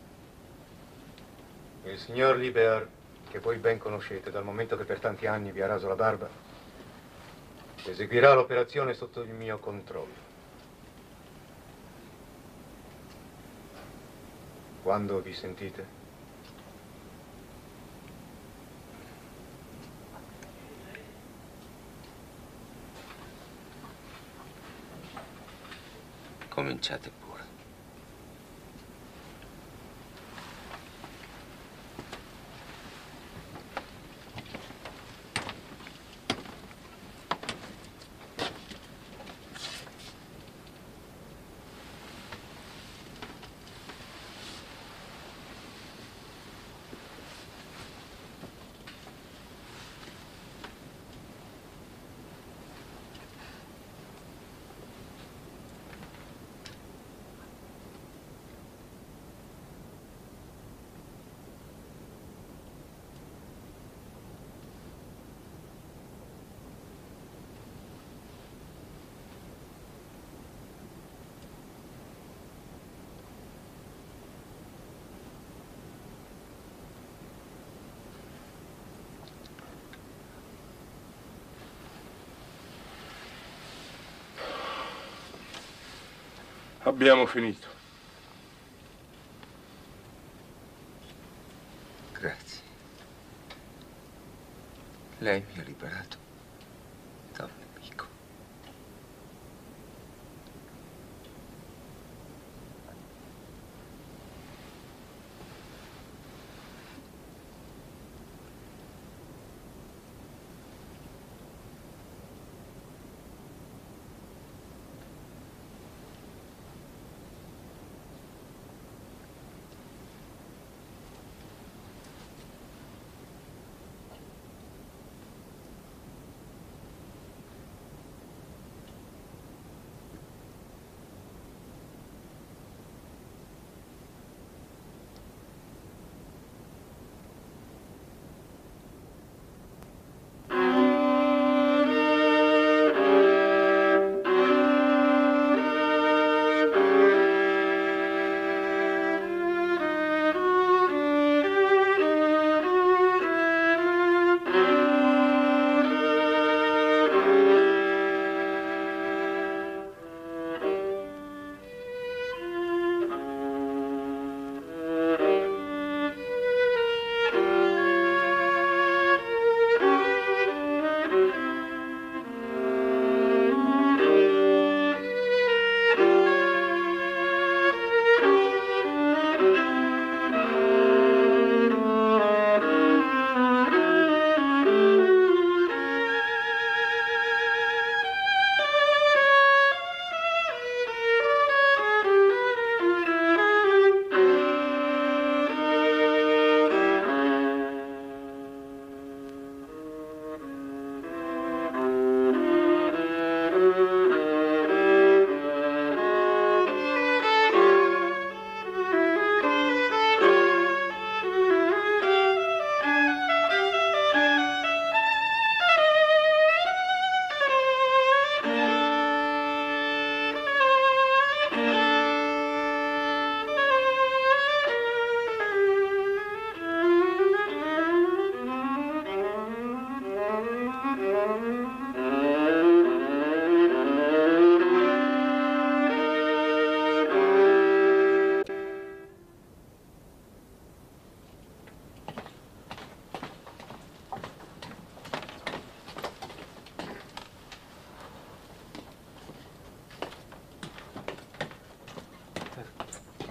Il signor Liber, che voi ben conoscete dal momento che per tanti anni vi ha raso la barba, eseguirà l'operazione sotto il mio controllo. Quando vi sentite? Cominciate pure. Abbiamo finito. Grazie. Lei mi ha liberato da un nemico.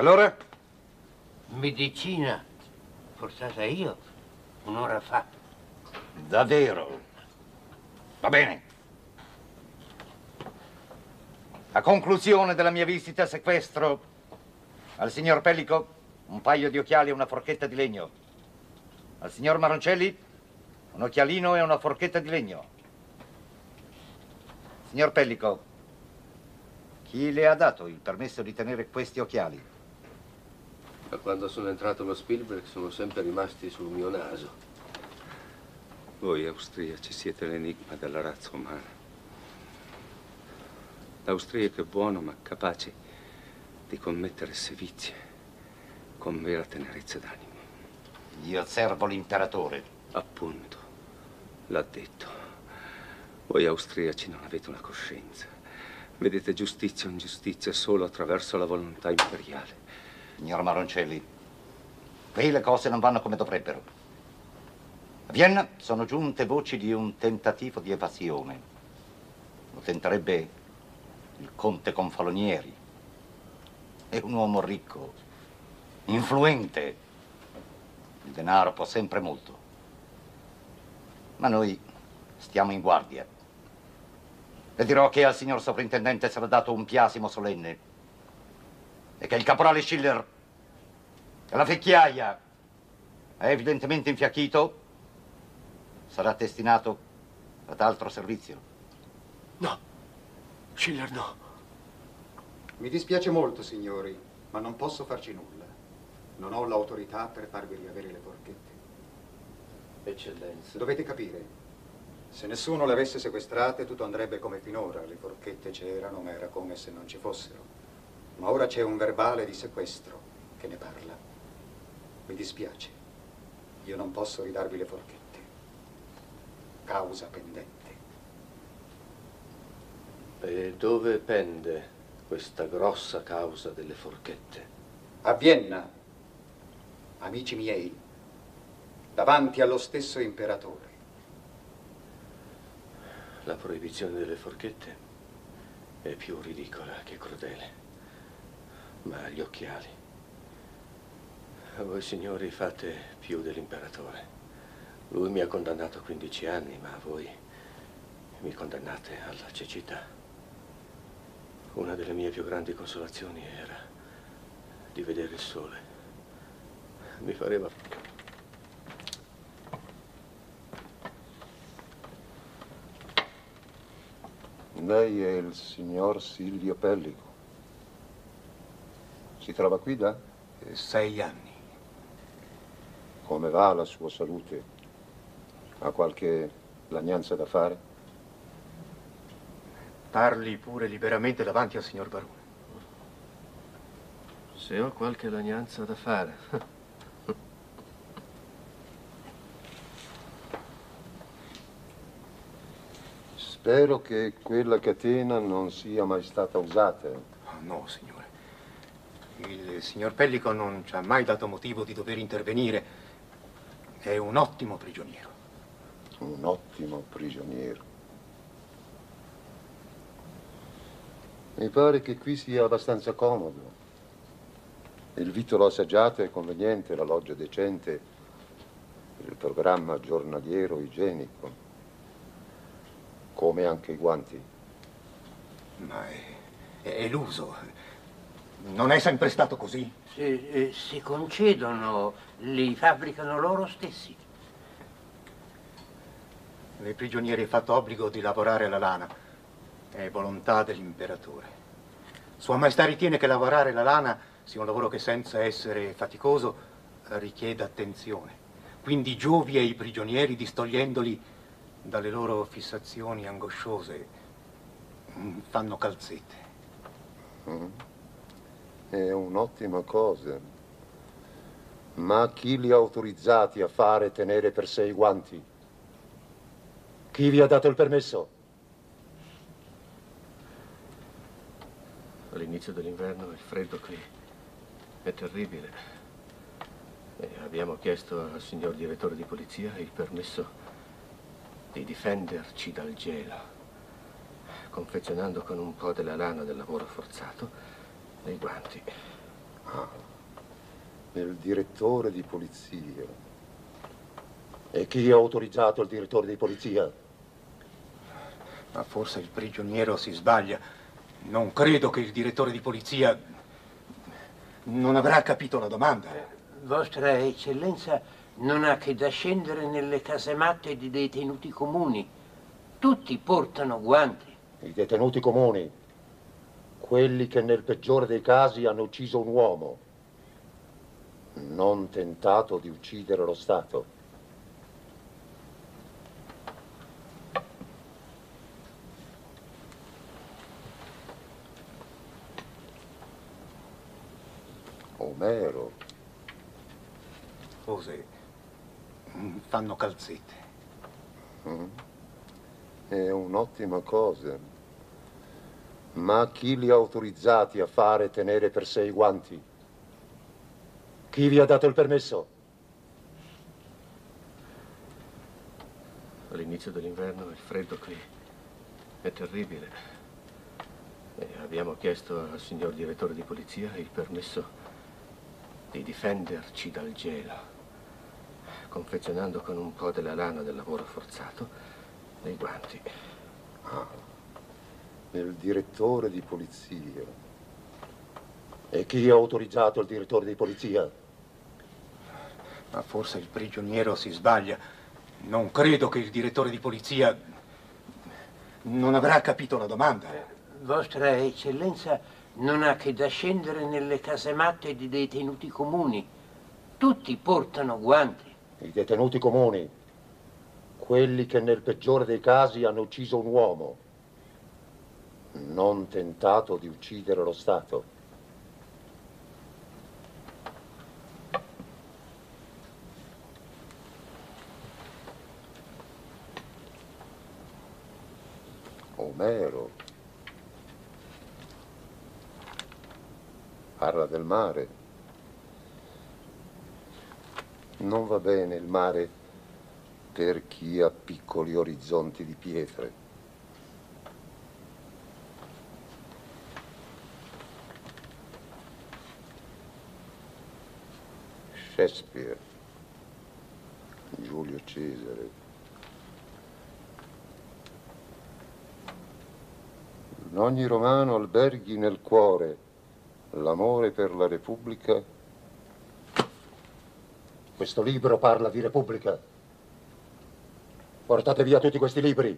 Allora? Medicina portata io un'ora fa. Davvero? Va bene. A conclusione della mia visita sequestro al signor Pellico un paio di occhiali e una forchetta di legno. Al signor Maroncelli un occhialino e una forchetta di legno. Signor Pellico, chi le ha dato il permesso di tenere questi occhiali? Da quando sono entrato allo Spielberg sono sempre rimasti sul mio naso. Voi austriaci siete l'enigma della razza umana. L'austriaco è buono ma capace di commettere sevizie con vera tenerezza d'animo. Io servo l'imperatore. Appunto, l'ha detto. Voi austriaci non avete una coscienza. Vedete giustizia o ingiustizia solo attraverso la volontà imperiale. Signor Maroncelli, qui le cose non vanno come dovrebbero. A Vienna sono giunte voci di un tentativo di evasione. Lo tenterebbe il conte Confalonieri. È un uomo ricco, influente. Il denaro può sempre molto. Ma noi stiamo in guardia. Le dirò che al signor sovrintendente sarà dato un biasimo solenne e che il caporale Schiller, che la vecchiaia è evidentemente infiacchito, sarà destinato ad altro servizio. No, Schiller no. Mi dispiace molto, signori, ma non posso farci nulla. Non ho l'autorità per farvi riavere le forchette. Eccellenza. Dovete capire, se nessuno le avesse sequestrate, tutto andrebbe come finora. Le forchette c'erano, ma era come se non ci fossero. Ma ora c'è un verbale di sequestro che ne parla. Mi dispiace, io non posso ridarvi le forchette. Causa pendente. E dove pende questa grossa causa delle forchette? A Vienna, amici miei, davanti allo stesso imperatore. La proibizione delle forchette è più ridicola che crudele. Ma gli occhiali. Voi signori fate più dell'imperatore. Lui mi ha condannato a quindici anni, ma voi mi condannate alla cecità. Una delle mie più grandi consolazioni era di vedere il sole. Mi pareva... Lei è il signor Silvio Pellico. Si trova qui da? Sei anni. Come va la sua salute? Ha qualche lagnanza da fare? Parli pure liberamente davanti al signor Barone. Se ho qualche lagnanza da fare. Spero che quella catena non sia mai stata usata. Oh, no, signore. Il signor Pellico non ci ha mai dato motivo di dover intervenire. È un ottimo prigioniero. Un ottimo prigioniero. Mi pare che qui sia abbastanza comodo. Il vitto assaggiato è conveniente, la loggia decente, il programma giornaliero igienico, come anche i guanti. Ma è, è l'uso. Non è sempre stato così? Se, eh, si concedono, li fabbricano loro stessi. Nei prigionieri è fatto obbligo di lavorare la lana. È volontà dell'imperatore. Sua Maestà ritiene che lavorare la lana sia un lavoro che senza essere faticoso richieda attenzione. Quindi giovi ai prigionieri distogliendoli dalle loro fissazioni angosciose. Fanno calzette. Mm. È un'ottima cosa. Ma chi li ha autorizzati a fare e tenere per sé i guanti? Chi vi ha dato il permesso? All'inizio dell'inverno il freddo qui è terribile. E abbiamo chiesto al signor direttore di polizia il permesso di difenderci dal gelo, confezionando con un po' della lana del lavoro forzato dei guanti. Ah, il direttore di polizia. E chi ha autorizzato il direttore di polizia? Ma forse il prigioniero si sbaglia. Non credo che il direttore di polizia non avrà capito la domanda. Vostra Eccellenza non ha che da scendere nelle casematte di detenuti comuni. Tutti portano guanti. I detenuti comuni, quelli che nel peggiore dei casi hanno ucciso un uomo, non tentato di uccidere lo Stato. Omero. Cose fanno calzette. Mm. È un'ottima cosa. Ma chi li ha autorizzati a fare e tenere per sé i guanti? Chi vi ha dato il permesso? All'inizio dell'inverno il freddo qui è terribile. E abbiamo chiesto al signor direttore di polizia il permesso di difenderci dal gelo, confezionando con un po' della lana del lavoro forzato dei guanti. Ah, il direttore di polizia. E chi ha autorizzato il direttore di polizia? Ma forse il prigioniero si sbaglia. Non credo che il direttore di polizia non avrà capito la domanda. Vostra Eccellenza non ha che da scendere nelle casematte di detenuti comuni. Tutti portano guanti. I detenuti comuni, quelli che nel peggiore dei casi hanno ucciso un uomo, non tentato di uccidere lo Stato. Omero parla del mare. Non va bene il mare per chi ha piccoli orizzonti di pietre. Shakespeare, Giulio Cesare. In ogni romano alberghi nel cuore l'amore per la Repubblica. Questo libro parla di Repubblica. Portate via tutti questi libri.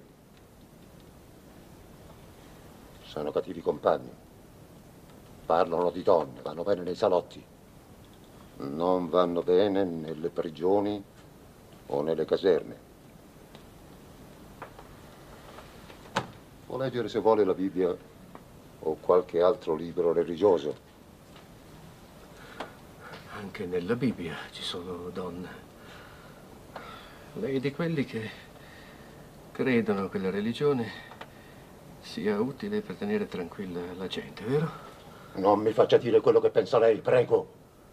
Sono cattivi compagni. Parlano di donne, vanno bene nei salotti. Non vanno bene nelle prigioni o nelle caserme. Può leggere se vuole la Bibbia o qualche altro libro religioso. Anche nella Bibbia ci sono donne. Lei è di quelli che credono che la religione sia utile per tenere tranquilla la gente, vero? Non mi faccia dire quello che pensa lei, prego.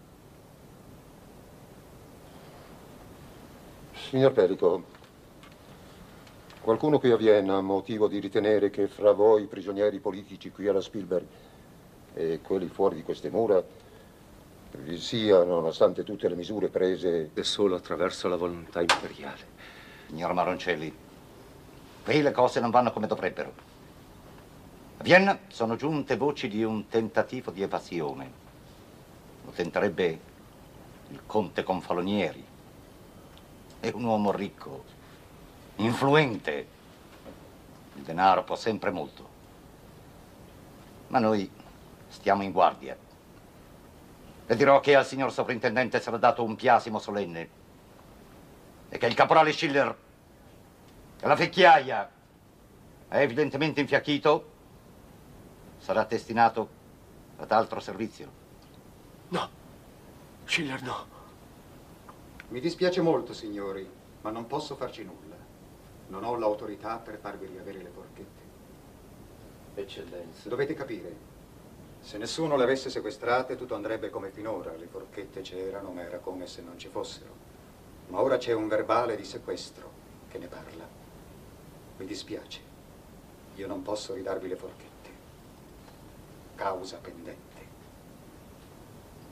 Signor Pellico, qualcuno qui a Vienna ha motivo di ritenere che fra voi prigionieri politici qui alla Spielberg e quelli fuori di queste mura vi sia, nonostante tutte le misure prese, e solo attraverso la volontà imperiale. Signor Maroncelli, qui le cose non vanno come dovrebbero. A Vienna sono giunte voci di un tentativo di evasione. Lo tenterebbe il conte Confalonieri. È un uomo ricco, influente. Il denaro può sempre molto. Ma noi stiamo in guardia. Le dirò che al signor sovrintendente sarà dato un biasimo solenne e che il caporale Schiller, che la vecchiaia è evidentemente infiacchito, sarà destinato ad altro servizio. No, Schiller no. Mi dispiace molto, signori, ma non posso farci nulla. Non ho l'autorità per farvi riavere le forchette. Eccellenza. Dovete capire, se nessuno le avesse sequestrate, tutto andrebbe come finora. Le forchette c'erano, ma era come se non ci fossero. Ma ora c'è un verbale di sequestro che ne parla. Mi dispiace, io non posso ridarvi le forchette. Causa pendente.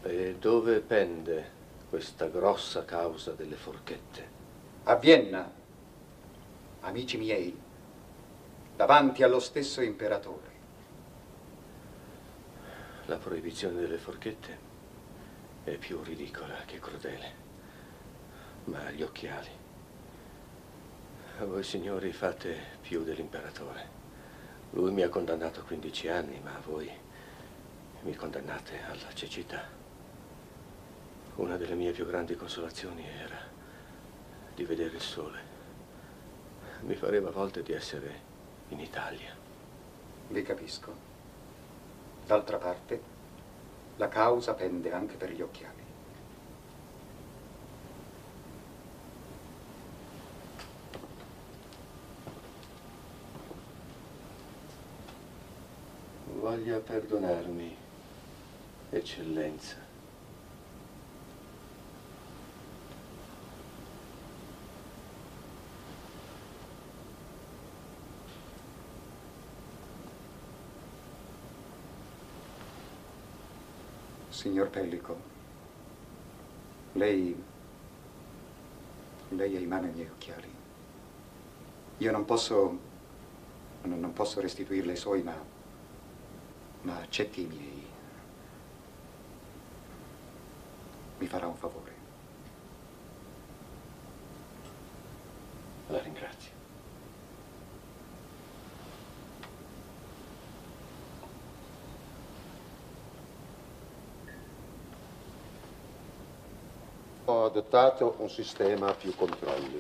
E dove pende questa grossa causa delle forchette? A Vienna, amici miei, davanti allo stesso imperatore. La proibizione delle forchette è più ridicola che crudele. Ma gli occhiali. Voi signori fate più dell'imperatore. Lui mi ha condannato a quindici anni, ma voi mi condannate alla cecità. Una delle mie più grandi consolazioni era di vedere il sole. Mi pareva a volte di essere in Italia. Vi capisco. D'altra parte, la causa pende anche per gli occhiali. Voglia perdonarmi, eccellenza. Signor Pellico, lei... lei ha in mano i miei occhiali. Io non posso... non posso restituirle i suoi, ma... ma accetti i miei. Mi farà un favore. La ringrazio. Ho adottato un sistema a più controlli.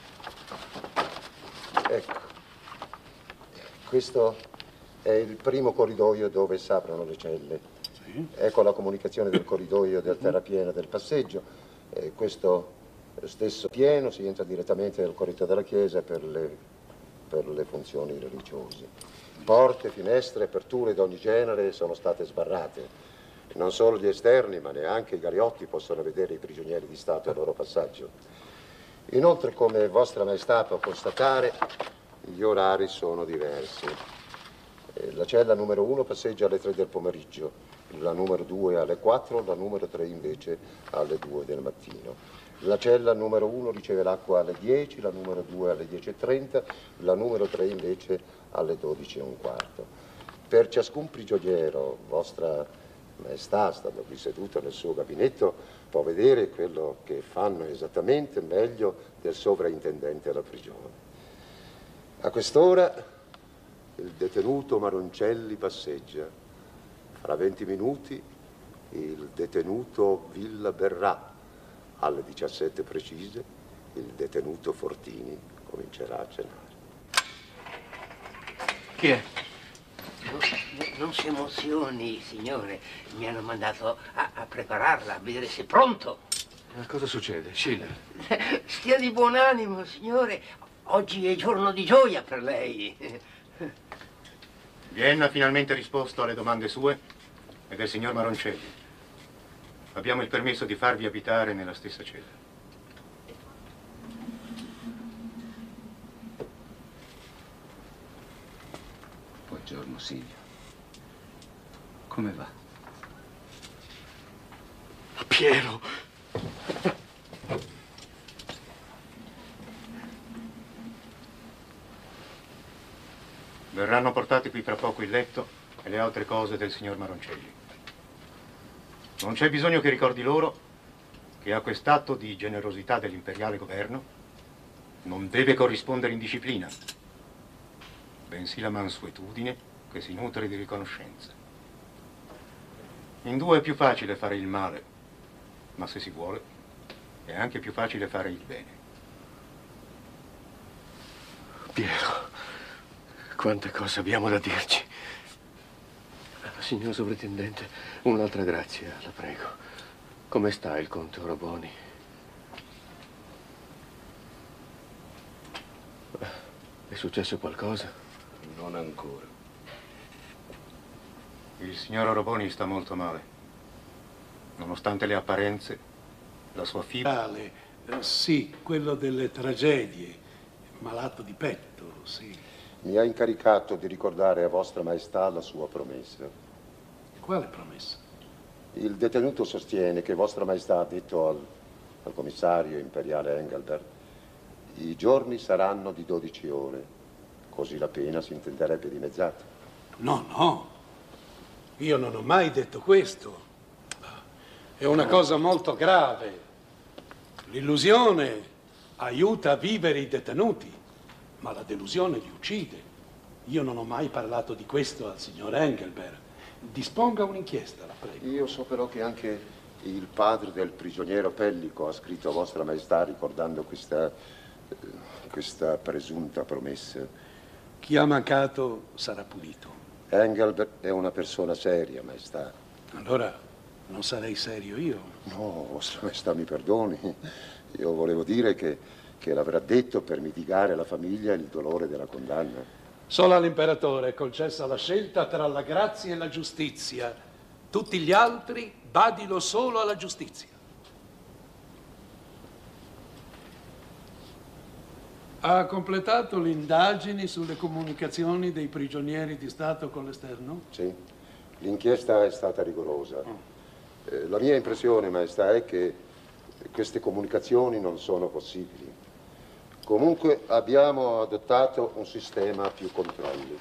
Ecco, questo è il primo corridoio dove si aprono le celle. Sì. Ecco la comunicazione del corridoio del terrapieno del passeggio. E questo stesso pieno si entra direttamente nel corridoio della chiesa per le, per le funzioni religiose. Porte, finestre, aperture di ogni genere sono state sbarrate. Non solo gli esterni, ma neanche i galiotti possono vedere i prigionieri di Stato al loro passaggio. Inoltre, come Vostra Maestà può constatare, gli orari sono diversi. La cella numero uno passeggia alle tre del pomeriggio, la numero due alle quattro, la numero tre invece alle due del mattino. La cella numero uno riceve l'acqua alle dieci, la numero due alle dieci e trenta, la numero tre invece alle dodici e un quarto. Per ciascun prigioniero, Vostra Maestà, stando qui seduto nel suo gabinetto, può vedere quello che fanno esattamente meglio del sovrintendente alla prigione. A quest'ora il detenuto Maroncelli passeggia. Fra venti minuti il detenuto Villa Berrà. Alle diciassette precise il detenuto Fortini comincerà a cenare. Chi è? Non si emozioni, signore. Mi hanno mandato a, a prepararla, a vedere se è pronto. Ma cosa succede, Schiller? Stia di buon animo, signore. Oggi è giorno di gioia per lei. Vienna ha finalmente risposto alle domande sue e del signor Maroncelli. Abbiamo il permesso di farvi abitare nella stessa cella. Buongiorno, Silvio. Come va? Piero! Verranno portati qui fra poco il letto e le altre cose del signor Maroncelli. Non c'è bisogno che ricordi loro che a quest'atto di generosità dell'imperiale governo non deve corrispondere indisciplina, bensì la mansuetudine che si nutre di riconoscenza. In due è più facile fare il male, ma se si vuole è anche più facile fare il bene. Piero, quante cose abbiamo da dirci. Signor Sovrintendente, un'altra grazia, la prego. Come sta il conte Oroboni? È successo qualcosa? Non ancora. Il signor Oroboni sta molto male. Nonostante le apparenze, la sua fibra... Eh, sì, quello delle tragedie. Malato di petto, sì. Mi ha incaricato di ricordare a Vostra Maestà la sua promessa. Quale promessa? Il detenuto sostiene che Vostra Maestà ha detto al, al commissario imperiale Engelbert: i giorni saranno di dodici ore, così la pena si intenderebbe dimezzata. No, no, io non ho mai detto questo. È una cosa molto grave. L'illusione aiuta a vivere i detenuti, ma la delusione li uccide. Io non ho mai parlato di questo al signor Engelbert. Disponga un'inchiesta, la prego. Io so però che anche il padre del prigioniero Pellico ha scritto a Vostra Maestà ricordando questa, questa presunta promessa. Chi ha mancato sarà punito. Engelbert è una persona seria, Maestà. Allora non sarei serio io? No, Vostra Maestà mi perdoni. Io volevo dire che, che l'avrà detto per mitigare alla famiglia il dolore della condanna. Solo all'imperatore è concessa la scelta tra la grazia e la giustizia. Tutti gli altri badino solo alla giustizia. Ha completato le indagini sulle comunicazioni dei prigionieri di Stato con l'esterno? Sì, l'inchiesta è stata rigorosa. Eh, la mia impressione, Maestà, è che queste comunicazioni non sono possibili. Comunque abbiamo adottato un sistema a più controlli.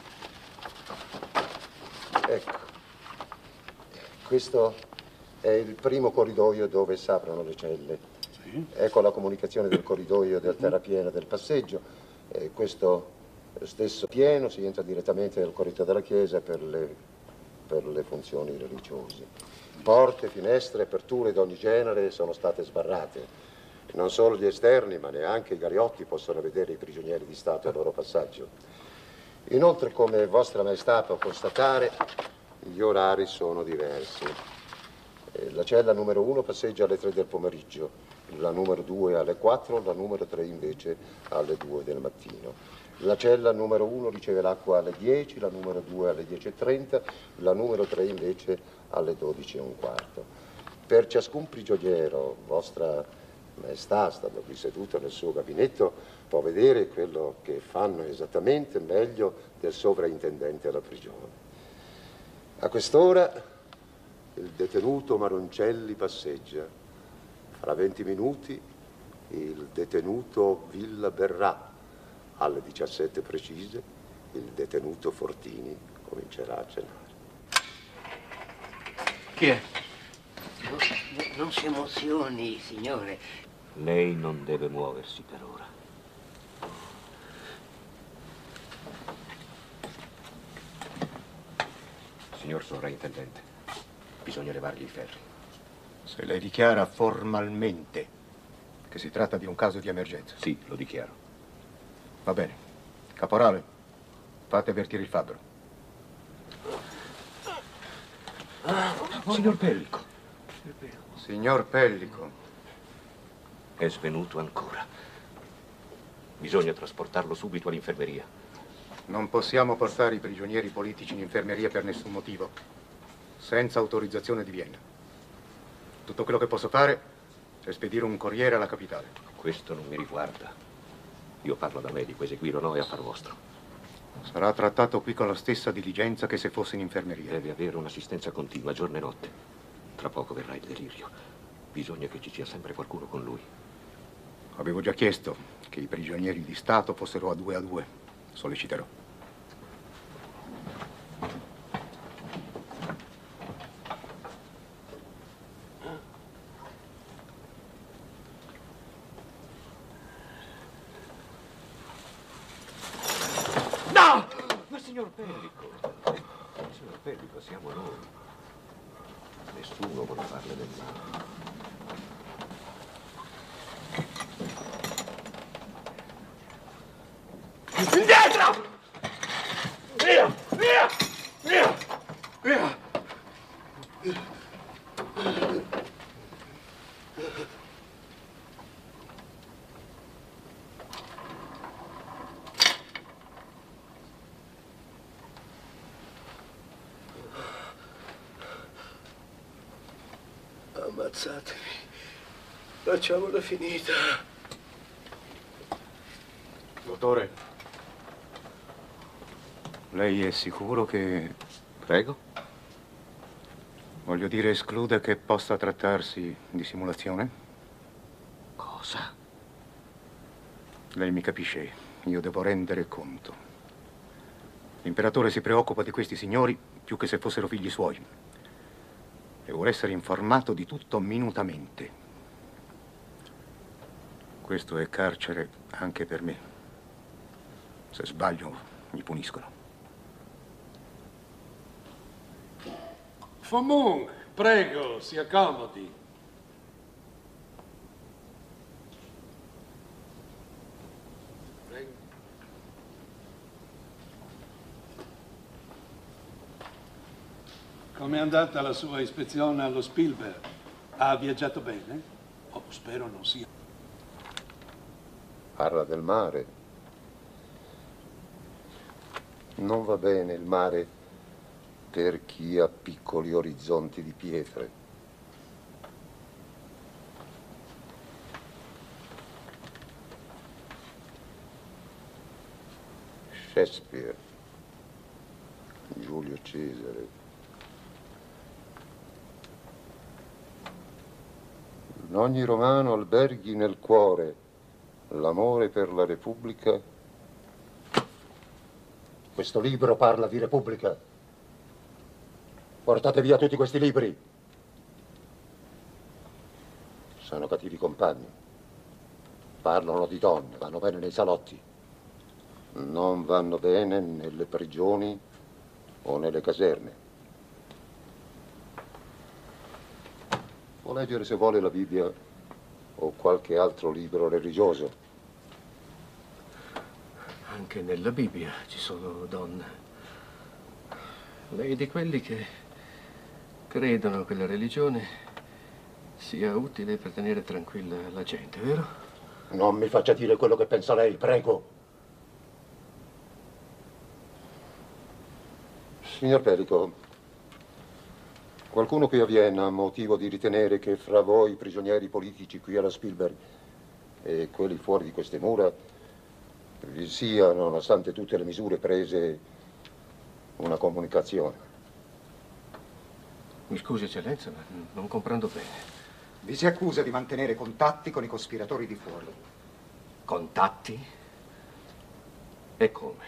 Ecco, questo è il primo corridoio dove si aprono le celle. Sì. Ecco la comunicazione del corridoio del terrapieno del passeggio. E questo stesso pieno si entra direttamente nel corridoio della chiesa per le, per le funzioni religiose. Porte, finestre, aperture di ogni genere sono state sbarrate. Non solo gli esterni, ma neanche i gariotti possono vedere i prigionieri di Stato al loro passaggio. Inoltre, come Vostra Maestà può constatare, gli orari sono diversi. La cella numero uno passeggia alle tre del pomeriggio, la numero due alle quattro, la numero tre invece alle due del mattino. La cella numero uno riceve l'acqua alle dieci, la numero due alle dieci e trenta, la numero tre invece alle dodici e un quarto. Per ciascun prigioniero, Vostra Maestà, stando qui seduto nel suo gabinetto, può vedere quello che fanno esattamente meglio del sovrintendente alla prigione. A quest'ora il detenuto Maroncelli passeggia. Fra venti minuti il detenuto Villa berrà. Alle diciassette precise il detenuto Fortini comincerà a cenare. Chi è? Non, non si emozioni, signore. Lei non deve muoversi per ora. Signor sovrintendente, bisogna levargli i ferri. Se lei dichiara formalmente che si tratta di un caso di emergenza. Sì, lo dichiaro. Va bene. Caporale, fate avvertire il fabbro. Signor Pellico. Signor Pellico. È svenuto ancora. Bisogna trasportarlo subito all'infermeria. Non possiamo portare i prigionieri politici in infermeria per nessun motivo, senza autorizzazione di Vienna. Tutto quello che posso fare è spedire un corriere alla capitale. Questo non mi riguarda. Io parlo da medico, eseguirlo no è affar vostro. Sarà trattato qui con la stessa diligenza che se fosse in infermeria. Deve avere un'assistenza continua, giorno e notte. Tra poco verrà il delirio. Bisogna che ci sia sempre qualcuno con lui. Avevo già chiesto che i prigionieri di Stato fossero a due a due. Solleciterò. No! Ma signor Pellico, signor Pellico, siamo noi. Nessuno vuole farle del male. Indietro! Via! Via! Via! Via! Ammazzatemi. Facciamola finita. Dottore, lei è sicuro che... Prego? Voglio dire, esclude che possa trattarsi di simulazione? Cosa? Lei mi capisce, io devo rendere conto. L'imperatore si preoccupa di questi signori più che se fossero figli suoi. E vuole essere informato di tutto minutamente. Questo è carcere anche per me. Se sbaglio, mi puniscono. Famon, prego, si accomodi. Prego. Com'è andata la sua ispezione allo Spielberg? Ha viaggiato bene? Oh, spero non sia. Parla del mare. Non va bene il mare per chi ha piccoli orizzonti di pietre. Shakespeare, Giulio Cesare. In ogni romano alberghi nel cuore l'amore per la Repubblica. Questo libro parla di Repubblica. Portate via tutti questi libri. Sono cattivi compagni. Parlano di donne, vanno bene nei salotti. Non vanno bene nelle prigioni o nelle caserme. Può leggere se vuole la Bibbia o qualche altro libro religioso. Anche nella Bibbia ci sono donne. Lei è di quelli che credono che la religione sia utile per tenere tranquilla la gente, vero? Non mi faccia dire quello che pensa lei, prego. Signor Pellico, qualcuno qui a Vienna ha motivo di ritenere che fra voi prigionieri politici qui alla Spielberg e quelli fuori di queste mura vi sia, nonostante tutte le misure prese, una comunicazione. Mi scusi, eccellenza, ma non comprendo bene. Vi si accusa di mantenere contatti con i cospiratori di fuori. Contatti? E come?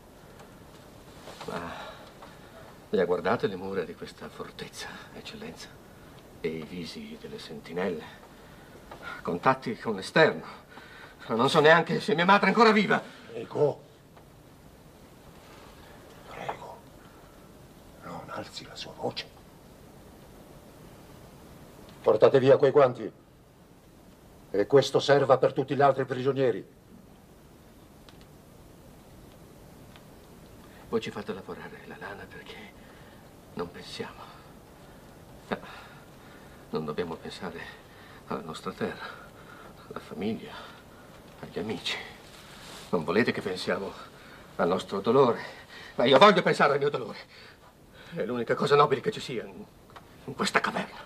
Ma le ha guardate le mura di questa fortezza, eccellenza? E i visi delle sentinelle? Contatti con l'esterno? Non so neanche se mia madre è ancora viva. Prego. Prego. Non alzi la sua voce. Portate via quei guanti. E questo serva per tutti gli altri prigionieri. Voi ci fate lavorare la lana perché non pensiamo. No, non dobbiamo pensare alla nostra terra, alla famiglia, agli amici. Non volete che pensiamo al nostro dolore, ma io voglio pensare al mio dolore. È l'unica cosa nobile che ci sia in, in questa caverna.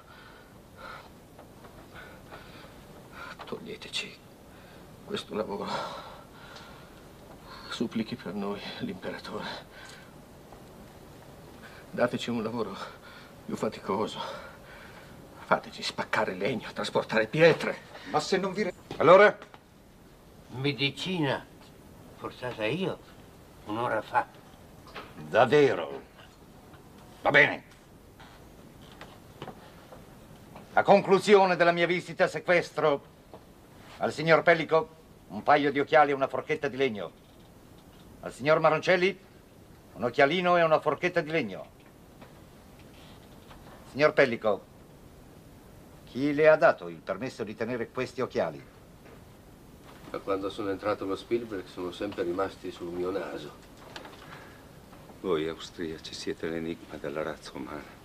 Toglieteci questo lavoro. Supplichi per noi l'imperatore. Dateci un lavoro più faticoso. Fateci spaccare legno, trasportare pietre. Ma se non vi... Allora? Medicina portata io un'ora fa. Davvero? Va bene. A conclusione della mia visita sequestro al signor Pellico un paio di occhiali e una forchetta di legno. Al signor Maroncelli un occhialino e una forchetta di legno. Signor Pellico, chi le ha dato il permesso di tenere questi occhiali? Da quando sono entrato allo Spielberg sono sempre rimasti sul mio naso. Voi austriaci siete l'enigma della razza umana.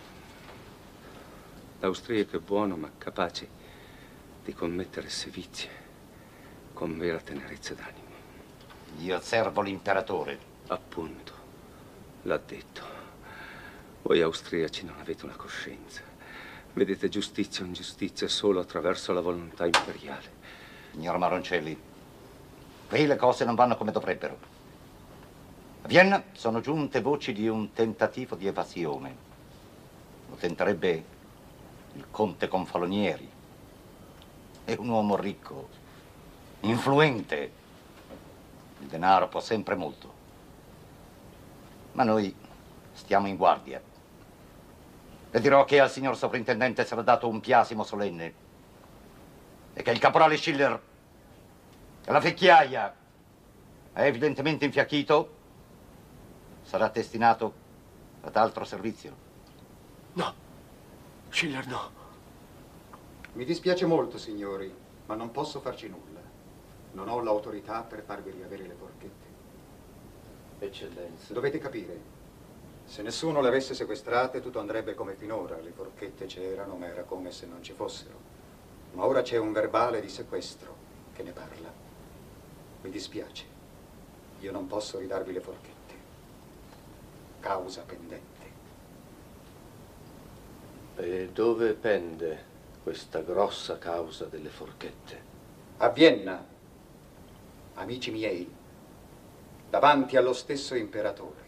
L'austriaco è buono ma capace di commettere sevizie con vera tenerezza d'animo. Io servo l'imperatore. Appunto, l'ha detto. Voi austriaci non avete una coscienza. Vedete giustizia o ingiustizia solo attraverso la volontà imperiale. Signor Maroncelli, qui le cose non vanno come dovrebbero. A Vienna sono giunte voci di un tentativo di evasione. lo tenterebbe il conte Confalonieri. È un uomo ricco, influente. Il denaro può sempre molto. Ma noi stiamo in guardia. Le dirò che al signor sovrintendente sarà dato un biasimo solenne e che il caporale Schiller, che la vecchiaia è evidentemente infiacchito, sarà destinato ad altro servizio. No, Schiller no. Mi dispiace molto, signori, ma non posso farci nulla. Non ho l'autorità per farvi riavere le forchette. Eccellenza. Dovete capire, se nessuno le avesse sequestrate, tutto andrebbe come finora. Le forchette c'erano, ma era come se non ci fossero. Ma ora c'è un verbale di sequestro che ne parla. Mi dispiace, io non posso ridarvi le forchette. Causa pendente. E dove pende questa grossa causa delle forchette? A Vienna, amici miei, davanti allo stesso imperatore.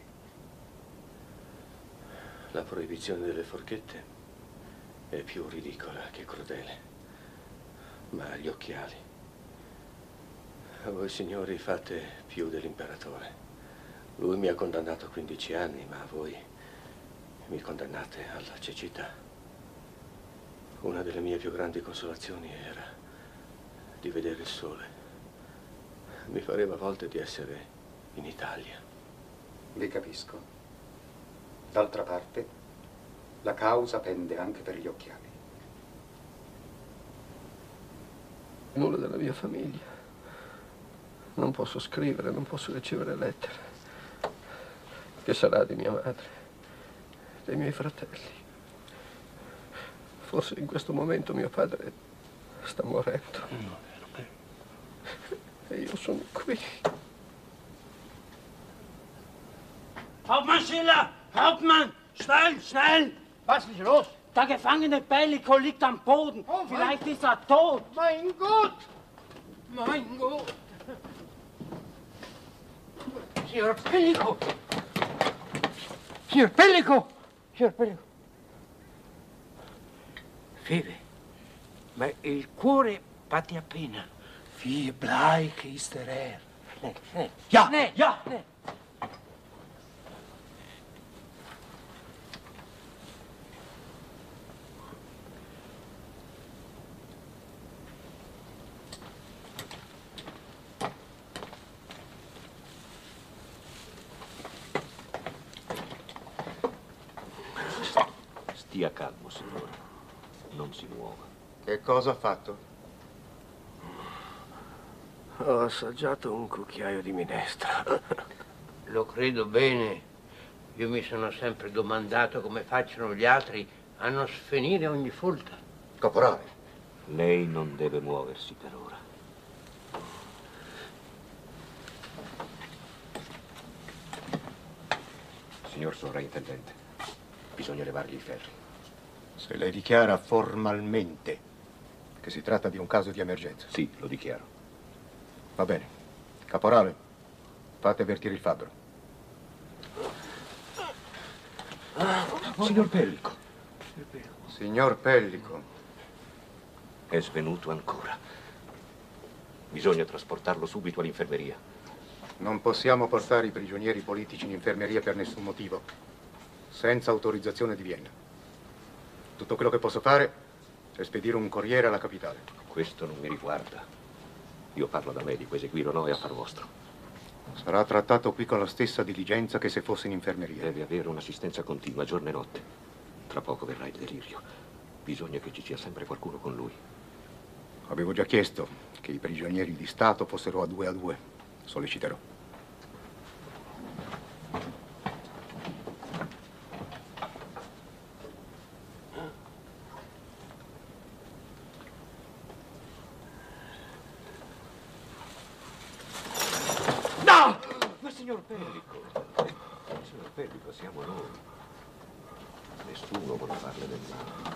La proibizione delle forchette è più ridicola che crudele. Ma gli occhiali. Voi signori fate più dell'imperatore. Lui mi ha condannato a quindici anni, ma voi mi condannate alla cecità. Una delle mie più grandi consolazioni era di vedere il sole. Mi pareva a volte di essere in Italia. Vi capisco. D'altra parte, la causa pende anche per gli occhiali. Nulla della mia famiglia. Non posso scrivere, non posso ricevere lettere. Che sarà di mia madre, dei miei fratelli? Forse in questo momento mio padre sta morendo. No, no. E io sono qui. Hauptmann Schiller! Hauptmann! Schnell, schnell! Was ist los? Der gefangene Pellico liegt am Boden. Oh, Vielleicht ist er tot. Mein Gott! Mein Gott! Signor Pellico! Signor Pellico! Signor Pellico! Vive, ma il cuore batte appena. Wie bleich ist der Herr. Schnell, schnell. Ja, Schnell, ja. schnell. Stia calmo, signore. Non si muova. Che cosa ha fatto? Ho assaggiato un cucchiaio di minestra. Lo credo bene. Io mi sono sempre domandato come facciano gli altri a non sfinire ogni folta. Caporale. Lei non deve muoversi per ora. Signor sovrintendente, bisogna levargli i ferri. Se lei dichiara formalmente che si tratta di un caso di emergenza. Sì, lo dichiaro. Va bene. Caporale, fate avvertire il fabbro. Signor Pellico. Signor Pellico. È svenuto ancora. Bisogna trasportarlo subito all'infermeria. Non possiamo portare i prigionieri politici in infermeria per nessun motivo, senza autorizzazione di Vienna. Tutto quello che posso fare è spedire un corriere alla capitale. Questo non mi riguarda. Io parlo da medico, eseguirlo no è affar vostro. Sarà trattato qui con la stessa diligenza che se fosse in infermeria. Deve avere un'assistenza continua, giorno e notte. Tra poco verrà il delirio. Bisogna che ci sia sempre qualcuno con lui. Avevo già chiesto che i prigionieri di Stato fossero a due a due. Solleciterò. No! Ma signor Pellico, signor Pellico, siamo noi. Nessuno vuole farle del male.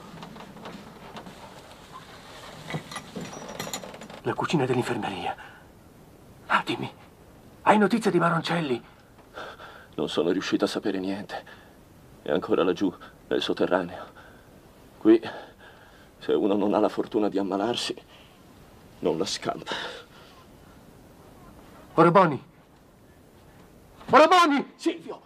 La cucina dell'infermeria. Ah, dimmi, hai notizie di Maroncelli? Non sono riuscito a sapere niente. È ancora laggiù, nel sotterraneo. Qui, se uno non ha la fortuna di ammalarsi, non la scampa. Orboni! Orboni! Silvio!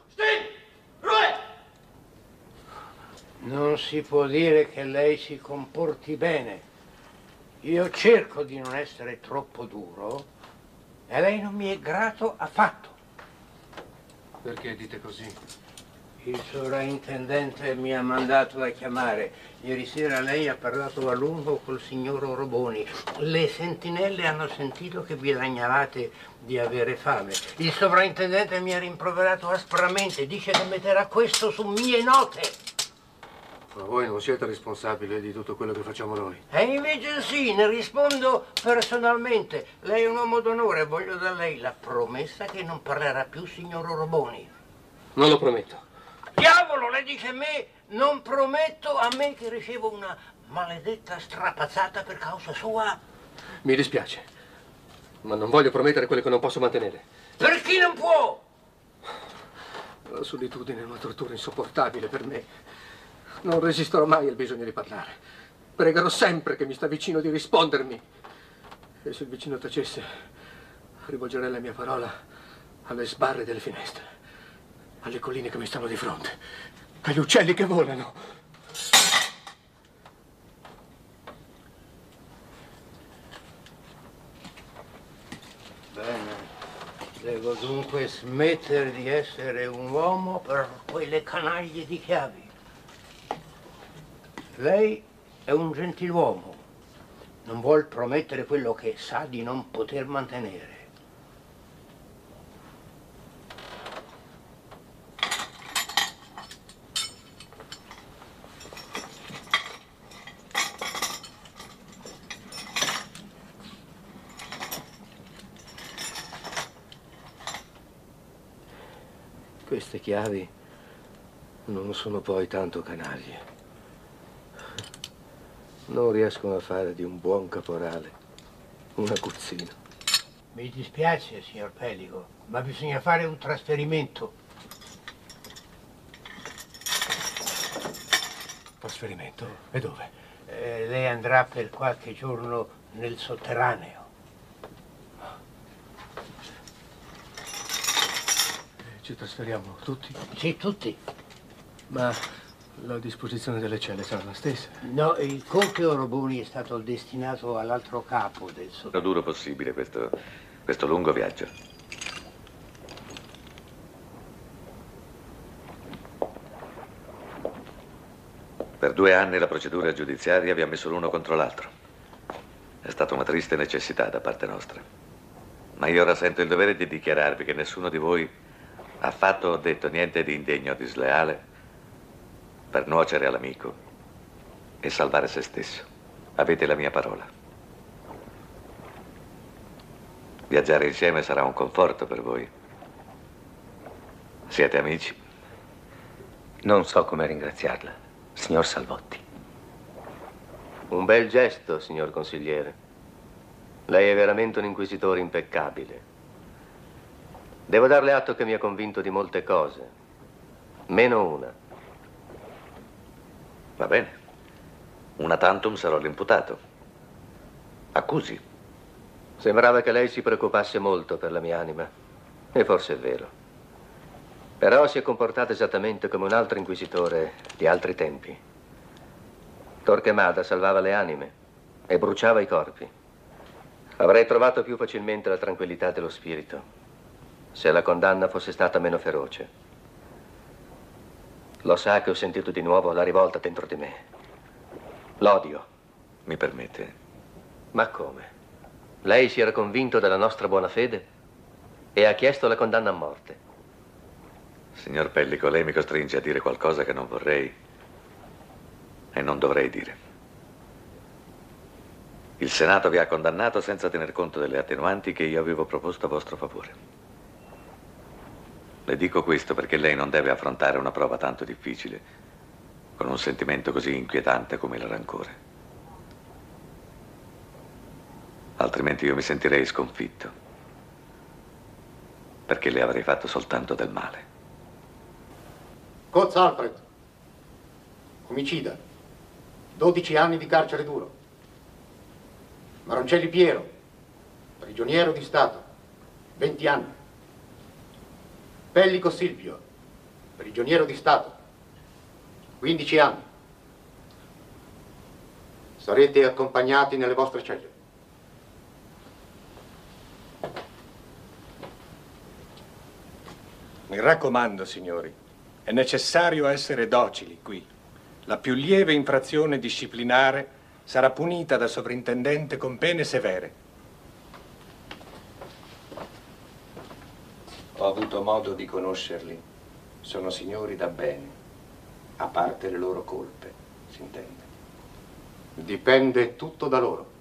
Non si può dire che lei si comporti bene. Io cerco di non essere troppo duro e lei non mi è grato affatto. Perché dite così? Il sovrintendente mi ha mandato a chiamare. Ieri sera lei ha parlato a lungo col signor Orboni. Le sentinelle hanno sentito che vi lagnavate di avere fame. Il sovrintendente mi ha rimproverato aspramente. Dice che metterà questo su mie note. Ma voi non siete responsabili di tutto quello che facciamo noi. E invece sì, ne rispondo personalmente. Lei è un uomo d'onore e voglio da lei la promessa che non parlerà più signor Orboni. Non lo prometto. Diavolo, lei dice a me, non prometto a me che ricevo una maledetta strapazzata per causa sua. Mi dispiace, ma non voglio promettere quello che non posso mantenere. Per chi non può? La solitudine è una tortura insopportabile per me. Non resisterò mai al bisogno di parlare. Pregherò sempre che mi sta vicino di rispondermi. E se il vicino tacesse, rivolgerei la mia parola alle sbarre delle finestre, alle colline che mi stanno di fronte, agli uccelli che volano. Bene, devo dunque smettere di essere un uomo per quelle canaglie di chiavi. Lei è un gentiluomo, non vuol promettere quello che sa di non poter mantenere. Queste chiavi non sono poi tanto canaglie. Non riescono a fare di un buon caporale un aguzzino. Mi dispiace, signor Pellico, ma bisogna fare un trasferimento. Trasferimento? E dove? Eh, lei andrà per qualche giorno nel sotterraneo. Ci trasferiamo tutti? Sì, tutti. Ma la disposizione delle celle sarà la stessa? No, il conte Orboni è stato destinato all'altro capo del sotterraneo. È duro possibile questo, questo lungo viaggio. Per due anni la procedura giudiziaria vi ha messo l'uno contro l'altro. È stata una triste necessità da parte nostra. Ma io ora sento il dovere di dichiararvi che nessuno di voi ha fatto o detto niente di indegno o di sleale per nuocere all'amico e salvare se stesso. Avete la mia parola. Viaggiare insieme sarà un conforto per voi. Siete amici? Non so come ringraziarla, signor Salvotti. Un bel gesto, signor consigliere. Lei è veramente un inquisitore impeccabile. Devo darle atto che mi ha convinto di molte cose, meno una. Va bene. Una tantum sarò l'imputato. Accusi. Sembrava che lei si preoccupasse molto per la mia anima. E forse è vero. Però si è comportato esattamente come un altro inquisitore di altri tempi. Torquemada salvava le anime e bruciava i corpi. Avrei trovato più facilmente la tranquillità dello spirito se la condanna fosse stata meno feroce. Lo sa che ho sentito di nuovo la rivolta dentro di me. L'odio. Mi permette? Ma come? Lei si era convinto della nostra buona fede e ha chiesto la condanna a morte. Signor Pellico, lei mi costringe a dire qualcosa che non vorrei e non dovrei dire. Il Senato vi ha condannato senza tener conto delle attenuanti che io avevo proposto a vostro favore. Le dico questo perché lei non deve affrontare una prova tanto difficile con un sentimento così inquietante come il rancore. Altrimenti io mi sentirei sconfitto, perché le avrei fatto soltanto del male. Coz Alfred, omicida. dodici anni di carcere duro. Maroncelli Piero, prigioniero di Stato, venti anni. Pellico Silvio, prigioniero di Stato, quindici anni. Sarete accompagnati nelle vostre celle. Mi raccomando, signori, è necessario essere docili qui. La più lieve infrazione disciplinare sarà punita dal sovrintendente con pene severe. Ho avuto modo di conoscerli. Sono signori da bene, a parte le loro colpe, si intende. Dipende tutto da loro.